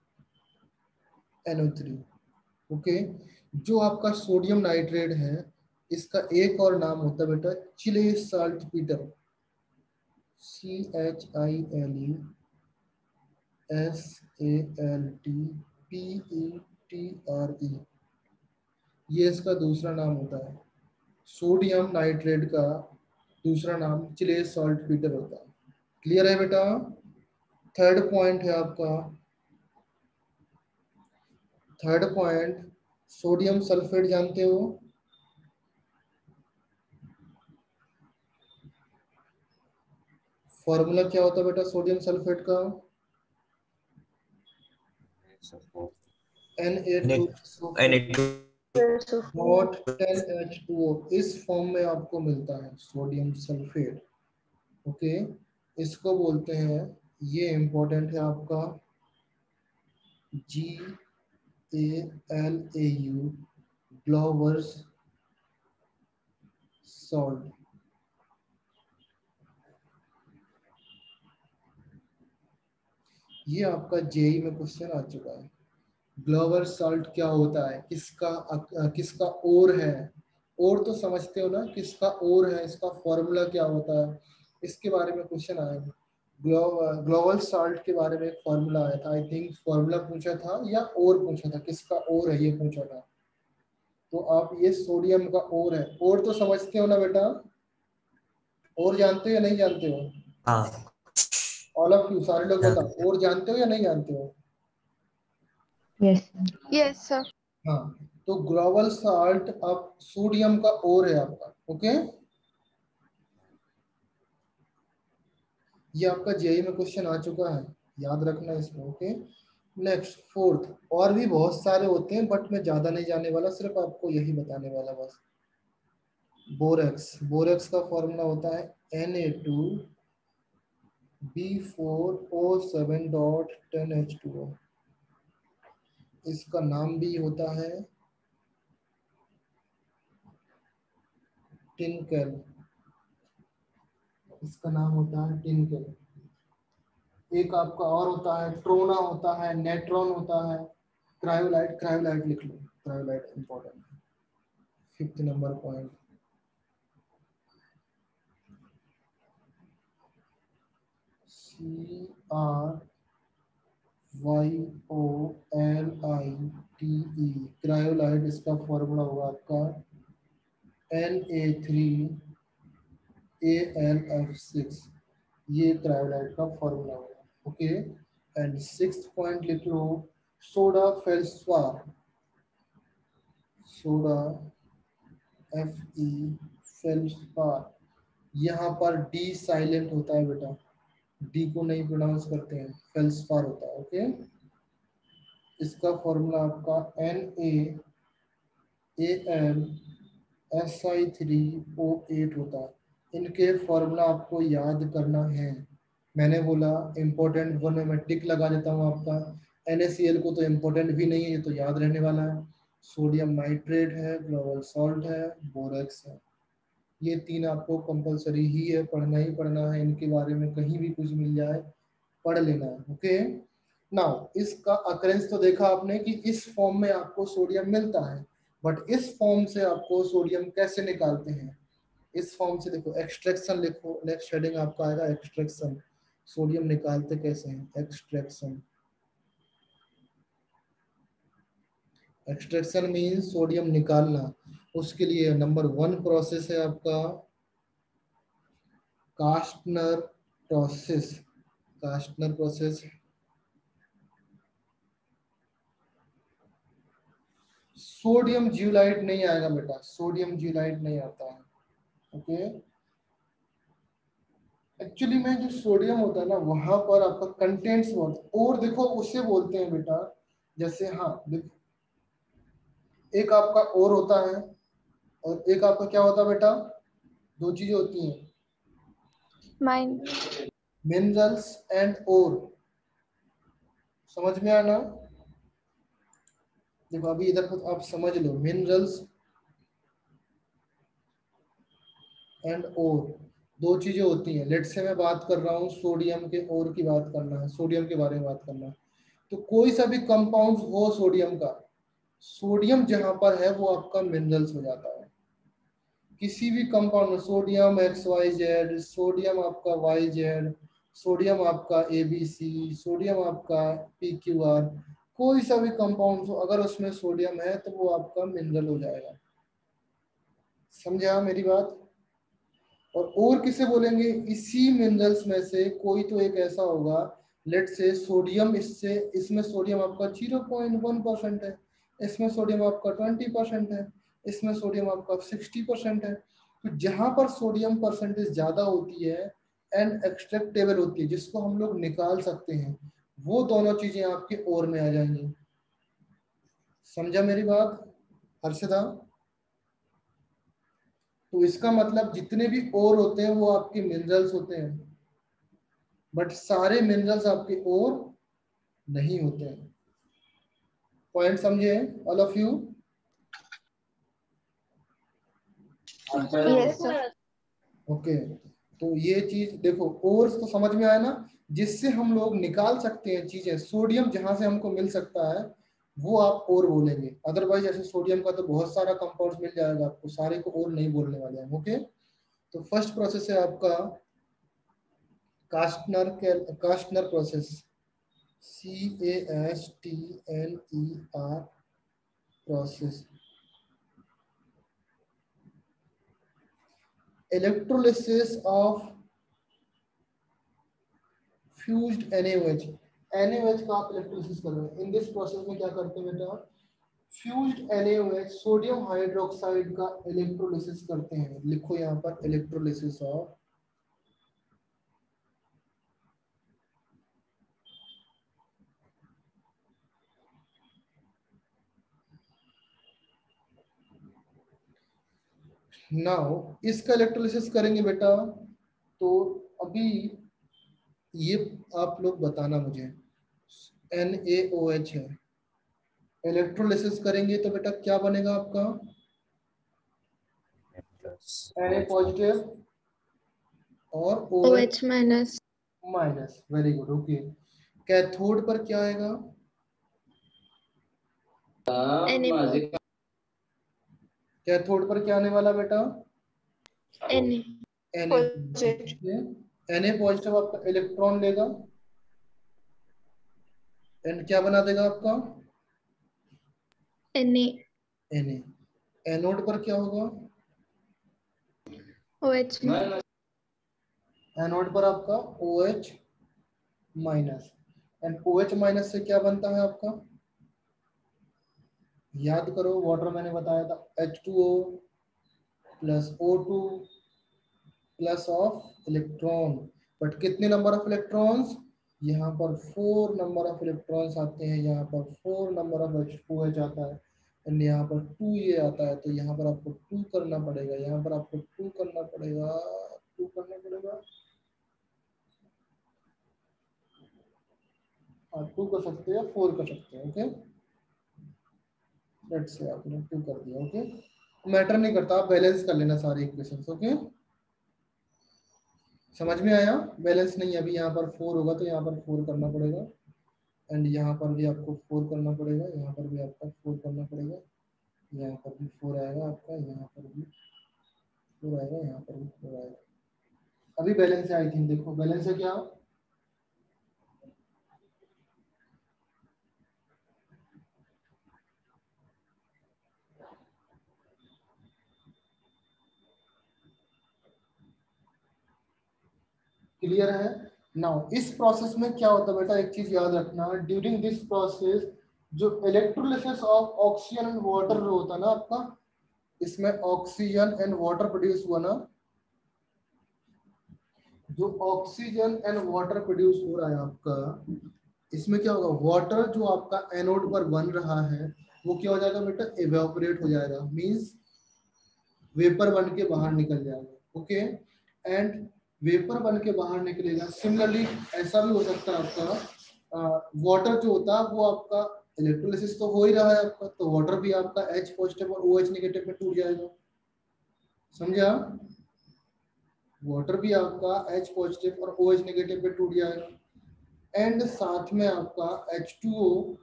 N O three, okay. जो आपका सोडियम नाइट्रेट है, इसका एक और नाम होता है बेटा Chile saltpetre, C H I L E S A L T P E T R E, ये इसका दूसरा नाम होता है। सोडियम नाइट्रेट का दूसरा नाम चिले साल्ट पीटर होता है। क्लियर है बेटा? थर्ड पॉइंट है आपका, थर्ड पॉइंट, सोडियम सल्फेट जानते हो? फॉर्मूला क्या होता है बेटा सोडियम सल्फेट का? N A two not ten H two O, इस फॉर्म में आपको मिलता है सोडियम सल्फेट। ओके, इसको बोलते हैं, ये इंपॉर्टेंट है आपका, G A L A U, Glauber's salt. ये आपका जेई में क्वेश्चन आ चुका है। ग्लोवर सॉल्ट क्या होता है, किसका अ, किसका ओर है? ओर तो समझते हो ना, किसका ओर है, इसका फॉर्मूला क्या होता है, इसके बारे में क्वेश्चन आएगा। ग्लोबल सॉल्ट के बारे में एक फॉर्मूला आया था, आई थिंक फॉर्मूला पूछा था या ओर पूछा था, किसका ओर है ये पूछा था। तो आप ये सोडियम का ओर है, ओर तो समझते हो ना बेटा, ओर जानते हो या नहीं जानते हो? हाँ ऑल ऑफ यू, सारे लोग बताओ, ओर जानते हो या नहीं जानते हो? Yes. Yes sir. हाँ, तो ग्लोबल सॉल्ट अब सोडियम का ओर है आपका। ओके, ये आपका जेई में क्वेश्चन आ चुका है, याद रखना इसको। ओके, नेक्स्ट फोर्थ, और भी बहुत सारे होते हैं बट मैं ज्यादा नहीं जाने वाला, सिर्फ आपको यही बताने वाला बस। बोरेक्स, बोरेक्स का फॉर्मूला होता है N A two B four O seven dot ten H two O. इसका नाम भी होता है टिनकेल, इसका नाम होता है टिनकेल। एक आपका और होता है ट्रोना, होता है नेट्रॉन, होता है क्रायोलाइट। क्रायोलाइट लिख लो, क्रायोलाइट इंपॉर्टेंट है। Fifth number point, C R Y O L I T E, cryolite, इसका फॉर्मूला होगा आपका N A three A L F six, ये क्रायोलाइट का फॉर्मूला होगा। ओके, एंड सिक्स्थ पॉइंट लिख लो soda felspar, soda F E felspar. यहाँ पर डी साइलेंट होता है बेटा, डी को नहीं प्रोनाउंस करते हैं, फेल्सपार होता है। ओके, इसका फॉर्मूला आपका N A A L S I three O eight होता है। इनके फॉर्मूला आपको याद करना है, मैंने बोला इम्पोर्टेंट वन में मैं टिक लगा देता हूँ आपका। एन ए सी एल को तो इम्पोर्टेंट भी नहीं है, ये तो याद रहने वाला है। सोडियम नाइट्रेट है, ग्लोबल सॉल्ट है, बोरेक्स है, ये तीन आपको कंपलसरी ही है, पढ़ना ही पढ़ना है, इनके बारे में कहीं भी कुछ मिल जाए पढ़ लेना है। ओके, नाउ इसका अकरेंस तो देखा आपने कि इस फॉर्म में आपको सोडियम मिलता है, बट इस फॉर्म से आपको सोडियम कैसे निकालते हैं? इस फॉर्म से देखो, एक्सट्रैक्शन लिखो, नेक्स्ट हेडिंग आपका आएगा एक्सट्रैक्शन। सोडियम निकालते कैसे हैं? एक्सट्रैक्शन, एक्सट्रैक्शन मीन्स सोडियम निकालना। उसके लिए नंबर वन प्रोसेस है आपका Castner process, Castner process. Sodium zeolite नहीं आएगा बेटा, सोडियम जियोलाइट नहीं आता है। ओके, एक्चुअली में जो सोडियम होता है ना, वहां पर आपका कंटेंट्स बहुत, और देखो उसे बोलते हैं बेटा, जैसे हाँ देखो, एक आपका और होता है और एक आपका क्या होता है बेटा, दो चीजें होती हैं, माइन मिनरल्स एंड ओर। समझ में आना? देखो अभी इधर पर आप समझ लो, मिनरल्स एंड ओर दो चीजें होती हैं। लेट से मैं बात कर रहा हूँ सोडियम के ओर की बात करना है, सोडियम के बारे में बात करना है, तो कोई सा भी कंपाउंड हो सोडियम का, सोडियम जहां पर है वो आपका मिनरल्स हो जाता है। किसी भी कंपाउंड में sodium X Y Z, sodium आपका वाई जेड, सोडियम आपका ए बी सी, सोडियम आपका पी क्यू आर, कोई सा भी कंपाउंड हो अगर उसमें सोडियम है तो वो आपका मिनरल हो जाएगा। समझा मेरी बात? और और किसे बोलेंगे? इसी मिनरल्स में से कोई तो एक ऐसा होगा, लेट से सोडियम, इससे इसमें सोडियम आपका ज़ीरो पॉइंट वन परसेंट है, इसमें सोडियम आपका ट्वेंटी परसेंट है, इसमें सोडियम आपका सिक्सटी परसेंट है। तो जहां पर सोडियम परसेंटेज ज्यादा होती है एंड एक्सट्रैक्टेबल होती है, जिसको हम लोग निकाल सकते हैं, वो दोनों चीजें आपके ओर में आ जाएंगी। समझा मेरी बात हर्षदा? तो इसका मतलब जितने भी ओर होते हैं वो आपके मिनरल्स होते हैं, बट सारे मिनरल्स आपके ओर नहीं होते हैं। पॉइंट समझे all of you? Yes, sir. Okay, तो ये चीज देखो, ओर्स तो समझ में आया ना, जिससे हम लोग निकाल सकते हैं चीजें। सोडियम जहां से हमको मिल सकता है वो आप और बोलेंगे, अदरवाइज ऐसे सोडियम का तो बहुत सारा कंपाउंड्स मिल जाएगा आपको, सारे को और नहीं बोलने वाले हैं। ओके, तो फर्स्ट प्रोसेस है आपका Castner Castner process, C A S T N E R process. Electrolysis of fused N A O H, N A O H का आप इलेक्ट्रोलिसिस कर रहे हैं। इन दिस प्रोसेस में क्या करते हैं बेटा, fused N A O H sodium hydroxide का इलेक्ट्रोलिसिस करते हैं। लिखो यहाँ पर इलेक्ट्रोलिसिस ऑफ नाउ। इसका इलेक्ट्रोलिसिस करेंगे बेटा, तो अभी ये आप लोग बताना मुझे, एन ए ओ एच है, इलेक्ट्रोलिसिस करेंगे तो बेटा क्या बनेगा आपका, एन ए पॉजिटिव और O H OH minus. Minus. Very good, okay. Cathode पर क्या आएगा, Na. कैथोड पर क्या आने वाला बेटा, Na. N A N A positive आपका इलेक्ट्रॉन लेगा एंड क्या बना देगा आपका, Na. एन ए। एनोड पर क्या होगा, OH minus. एनोड पर आपका O H minus. And O H minus से क्या बनता है आपका, याद करो, वाटर मैंने बताया था, H two O plus O two plus of electron. But कितने नंबर ऑफ इलेक्ट्रॉन्स, यहाँ पर फोर नंबर ऑफ इलेक्ट्रॉन्स आते हैं, यहाँ पर four number of O H आता है, एंड यहाँ पर टू ये आता है। तो यहाँ पर आपको टू करना पड़ेगा, यहाँ पर आपको टू करना पड़ेगा, टू करना पड़ेगा, आप टू कर सकते हैं, फोर कर सकते हैं। ओके, लेट्स से आपने टू कर दिया। ओके, मैटर नहीं करता, आप बैलेंस कर लेना सारे इक्वेशंस। ओके, समझ में आया? बैलेंस नहीं, अभी यहाँ पर फोर होगा तो यहाँ पर फोर करना पड़ेगा, एंड यहाँ पर भी आपको फोर करना पड़ेगा, यहाँ पर भी आपका फोर करना पड़ेगा, यहाँ पर भी फोर आएगा आपका, यहाँ पर भी फोर आएगा, यहाँ पर भी फोर आएगा। अभी बैलेंस है, आई थिंक देखो बैलेंस है क्या, क्लियर है? नाउ इस प्रोसेस में क्या होता है बेटा, एक चीज याद रखना, ड्यूरिंग दिस प्रोसेस जो electrolysis of oxygen and water होता है ना आपका, इसमें ऑक्सीजन एंड वाटर प्रोड्यूस हुआ ना, जो ऑक्सीजन एंड वाटर प्रोड्यूस हो रहा है आपका, इसमें क्या होगा, वाटर जो आपका एनोड पर बन रहा है वो क्या हो जाएगा बेटा, इवेपोरेट हो जाएगा, मींस वेपर बन के बाहर निकल जाएगा। ओके, एंड वेपर बन के बाहर निकलेगा। सिमिलरली ऐसा भी हो सकता है आपका वाटर जो होता है वो आपका इलेक्ट्रोलिसिस तो हो ही रहा है आपका, तो वाटर भी आपका H पॉजिटिव और OH नेगेटिव में टूट जाएगा। समझा? वाटर भी आपका H पॉजिटिव और OH नेगेटिव में टूट जाएगा, एंड साथ में आपका एच टू ओ,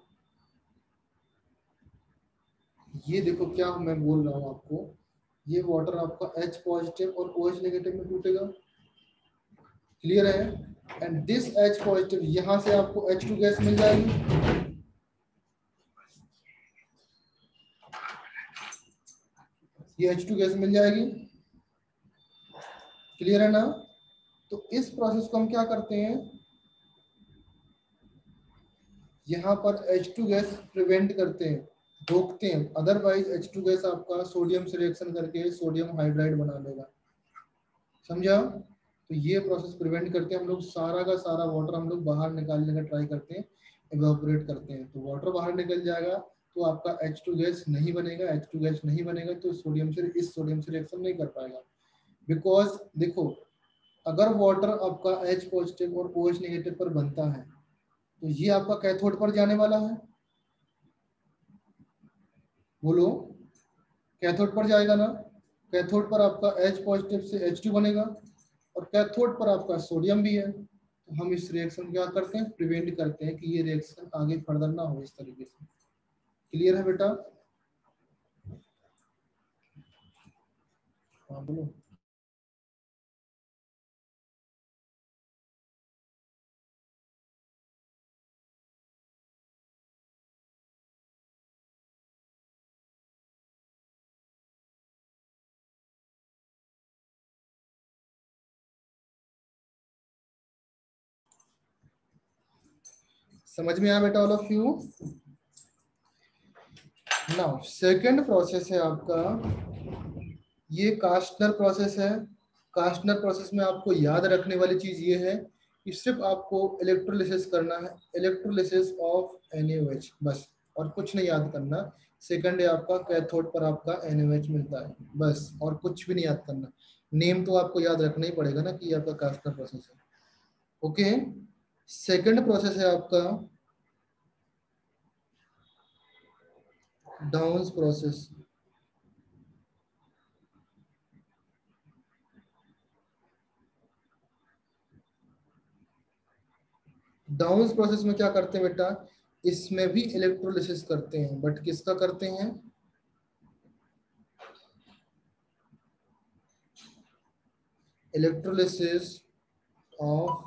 ये देखो क्या मैं बोल रहा हूँ आपको, ये वाटर आपका H पॉजिटिव और OH नेगेटिव में टूटेगा। क्लियर है? एंड दिस H पॉजिटिव, यहां से आपको एच टू गैस मिल जाएगी, ये एच टू गैस मिल जाएगी। क्लियर है ना? तो इस प्रोसेस को हम क्या करते हैं, यहां पर एच टू गैस प्रिवेंट करते हैं, रोकते हैं, अदरवाइज एच टू गैस आपका सोडियम से रिएक्शन करके सोडियम हाइड्राइड बना देगा। समझा? तो ये प्रोसेस प्रिवेंट करके हम लोग सारा का सारा वाटर हम लोग बाहर निकालने का ट्राई करते हैं, इवेपोरेट करते हैं। तो वाटर बाहर निकल जाएगा तो आपका एच टू गैस नहीं बनेगा, एच टू गैस नहीं बनेगा तो सोडियम से इस सोडियम से रिएक्शन नहीं कर पाएगा। बिकॉज देखो, अगर वाटर आपका H पॉजिटिव और OH नेगेटिव पर बनता है तो ये आपका कैथोड पर जाने वाला है, बोलो कैथोड पर जाएगा ना। कैथोड पर आपका H पॉजिटिव से एच टू बनेगा और कैथोड पर आपका सोडियम भी है। तो हम इस रिएक्शन क्या करते हैं, प्रिवेंट करते हैं कि ये रिएक्शन आगे फर्दर ना हो इस तरीके से। क्लियर है बेटा? हाँ बोलो। समझ में आया बेटा all of you? Now second process है आपका, ये कास्टनर प्रोसेस है। कास्टनर प्रोसेस में आपको याद रखने वाली चीज ये है कि सिर्फ आपको इलेक्ट्रोलिसिस करना है, electrolysis of N A O H, बस, और कुछ नहीं याद करना। सेकंड है आपका कैथोड पर आपका एन ए ओ एच मिलता है, बस, और कुछ भी नहीं याद करना। नेम तो आपको याद रखना ही पड़ेगा ना कि ये आपका कास्टनर प्रोसेस है। ओके, सेकंड प्रोसेस है आपका डाउन्स प्रोसेस। डाउन्स प्रोसेस में क्या करते हैं बेटा, इसमें भी इलेक्ट्रोलिसिस करते हैं, बट किसका करते हैं, इलेक्ट्रोलिसिस ऑफ।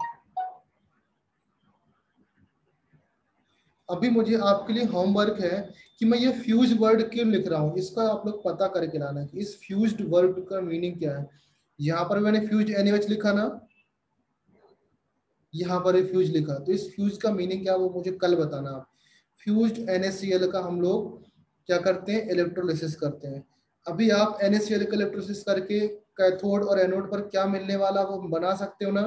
अभी मुझे आपके लिए होमवर्क है कि मैं ये फ्यूज वर्ड क्यों लिख रहा हूँ, इसका आप लोग पता करके लाना है कि इस फ्यूज्ड वर्ड का मीनिंग क्या है। यहाँ पर मैंने फ्यूज्ड एनएच लिखा ना, यहाँ पर फ्यूज लिखा, तो इस फ्यूज का मीनिंग क्या वो मुझे कल बताना आप। फ्यूज्ड NaCl का हम लोग क्या करते हैं, इलेक्ट्रोलिसिस करते हैं। अभी आप NaCl का इलेक्ट्रोलिसिस करके कैथोड और एनोड पर क्या मिलने वाला वो बना सकते हो ना,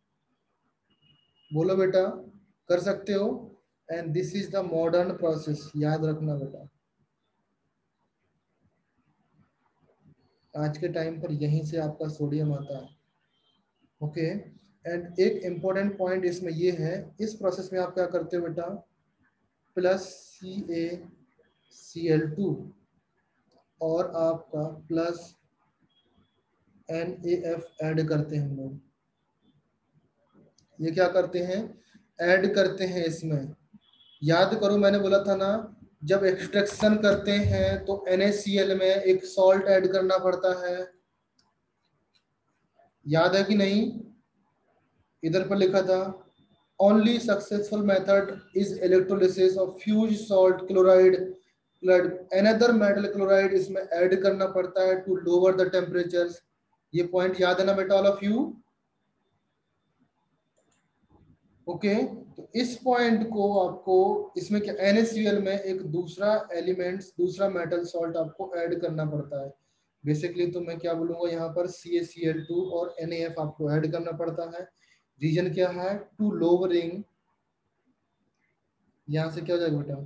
बोलो बेटा, कर सकते हो। And this is the modern process, याद रखना बेटा, आज के टाइम पर यहीं से आपका सोडियम आता है। ओके, एंड एक इंपॉर्टेंट पॉइंट इसमें ये है, इस प्रोसेस में आप क्या करते हो बेटा, plus C A C L two और आपका plus N A F add करते हैं हम लोग। ये क्या करते हैं, ऐड करते हैं इसमें। याद करो मैंने बोला था ना, जब एक्सट्रैक्शन करते हैं तो NaCl में एक सॉल्ट ऐड करना पड़ता है, याद है कि नहीं? इधर पर लिखा था, only successful method is electrolysis of fuse salt chloride blood another metal chloride, इसमें ऐड करना पड़ता है टू लोअर द टेम्परेचर। ये पॉइंट याद है ना बेटा ऑल ऑफ यू? ओके, तो इस पॉइंट को आपको इसमें क्या, NaCl में एक दूसरा एलिमेंट्स, दूसरा मेटल सॉल्ट आपको ऐड करना पड़ता है। बेसिकली तो मैं क्या बोलूंगा, यहाँ पर C A C L two और एन ए एफ आपको ऐड करना पड़ता है। रीजन क्या है, टू लोअरिंग, यहाँ से क्या हो जाएगा बेटा,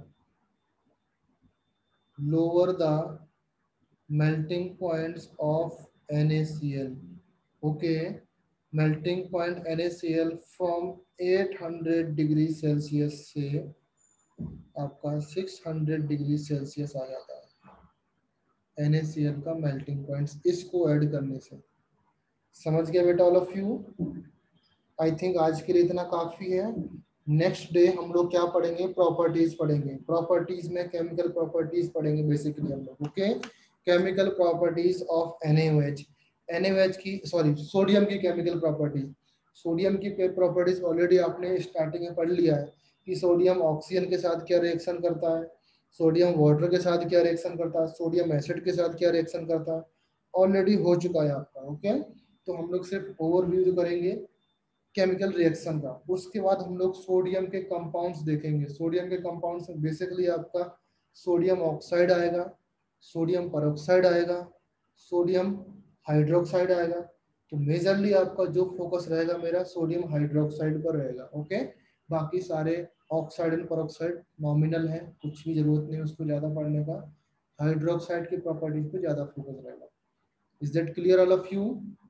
lower the melting points of NaCl। Okay, melting point NaCl from आठ सौ डिग्री सेल्सियस से आपका छह सौ डिग्री सेल्सियस आ जाता है NaCl का मेल्टिंग पॉइंट्स, इसको ऐड करने से। समझ गया बेटा all of you? I think आज के लिए इतना काफी है। नेक्स्ट डे हम लोग क्या पढ़ेंगे, प्रॉपर्टीज पढ़ेंगे। प्रॉपर्टीज में केमिकल प्रॉपर्टीज पढ़ेंगे बेसिकली हम लोग। Okay, chemical properties of NaOH, NaOH की, सॉरी, सोडियम की केमिकल प्रॉपर्टीज। सोडियम की प्रॉपर्टीज ऑलरेडी आपने स्टार्टिंग में पढ़ लिया है कि सोडियम ऑक्सीजन के साथ क्या रिएक्शन करता है, सोडियम वाटर के साथ क्या रिएक्शन करता है, सोडियम एसिड के साथ क्या रिएक्शन करता है, ऑलरेडी हो चुका है आपका। ओके, तो हम लोग सिर्फ ओवरव्यू करेंगे केमिकल रिएक्शन का। उसके बाद हम लोग सोडियम के कंपाउंड्स देखेंगे। सोडियम के कंपाउंड्स में बेसिकली आपका सोडियम ऑक्साइड आएगा, सोडियम परऑक्साइड आएगा, सोडियम हाइड्रोक्साइड आएगा। तो मेजरली आपका जो फोकस रहेगा मेरा सोडियम हाइड्रोक्साइड पर रहेगा। ओके, बाकी सारे ऑक्साइड एंड परऑक्साइड नॉमिनल है, कुछ भी जरूरत नहीं उसको ज्यादा पढ़ने का। हाइड्रोक्साइड की प्रॉपर्टीज पे ज्यादा फोकस रहेगा। Is that clear all of you?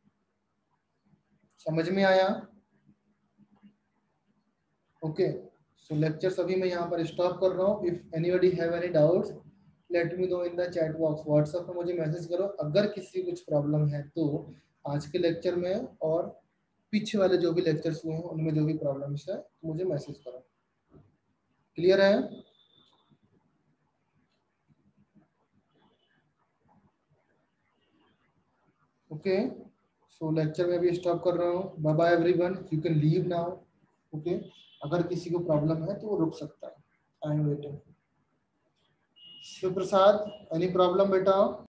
समझ में आया? ओके, सो लेक्चर्स अभी मैं यहाँ पर स्टॉप कर रहा हूँ। If anybody have any doubts let me know in the chat box. WhatsApp पे मुझे मैसेज करो अगर किसी कुछ प्रॉब्लम है तो। आज के लेक्चर में और पीछे वाले जो भी लेक्चर्स हुए हैं उनमें जो भी प्रॉब्लम्स है तो मुझे मैसेज करो। क्लियर है? ओके, सो लेक्चर में भी स्टॉप कर रहा हूँ। Bye bye everyone, you can leave now. Okay, अगर किसी को प्रॉब्लम है तो वो रुक सकता है। I am waiting. Shiv Prasad, any problem बेटा?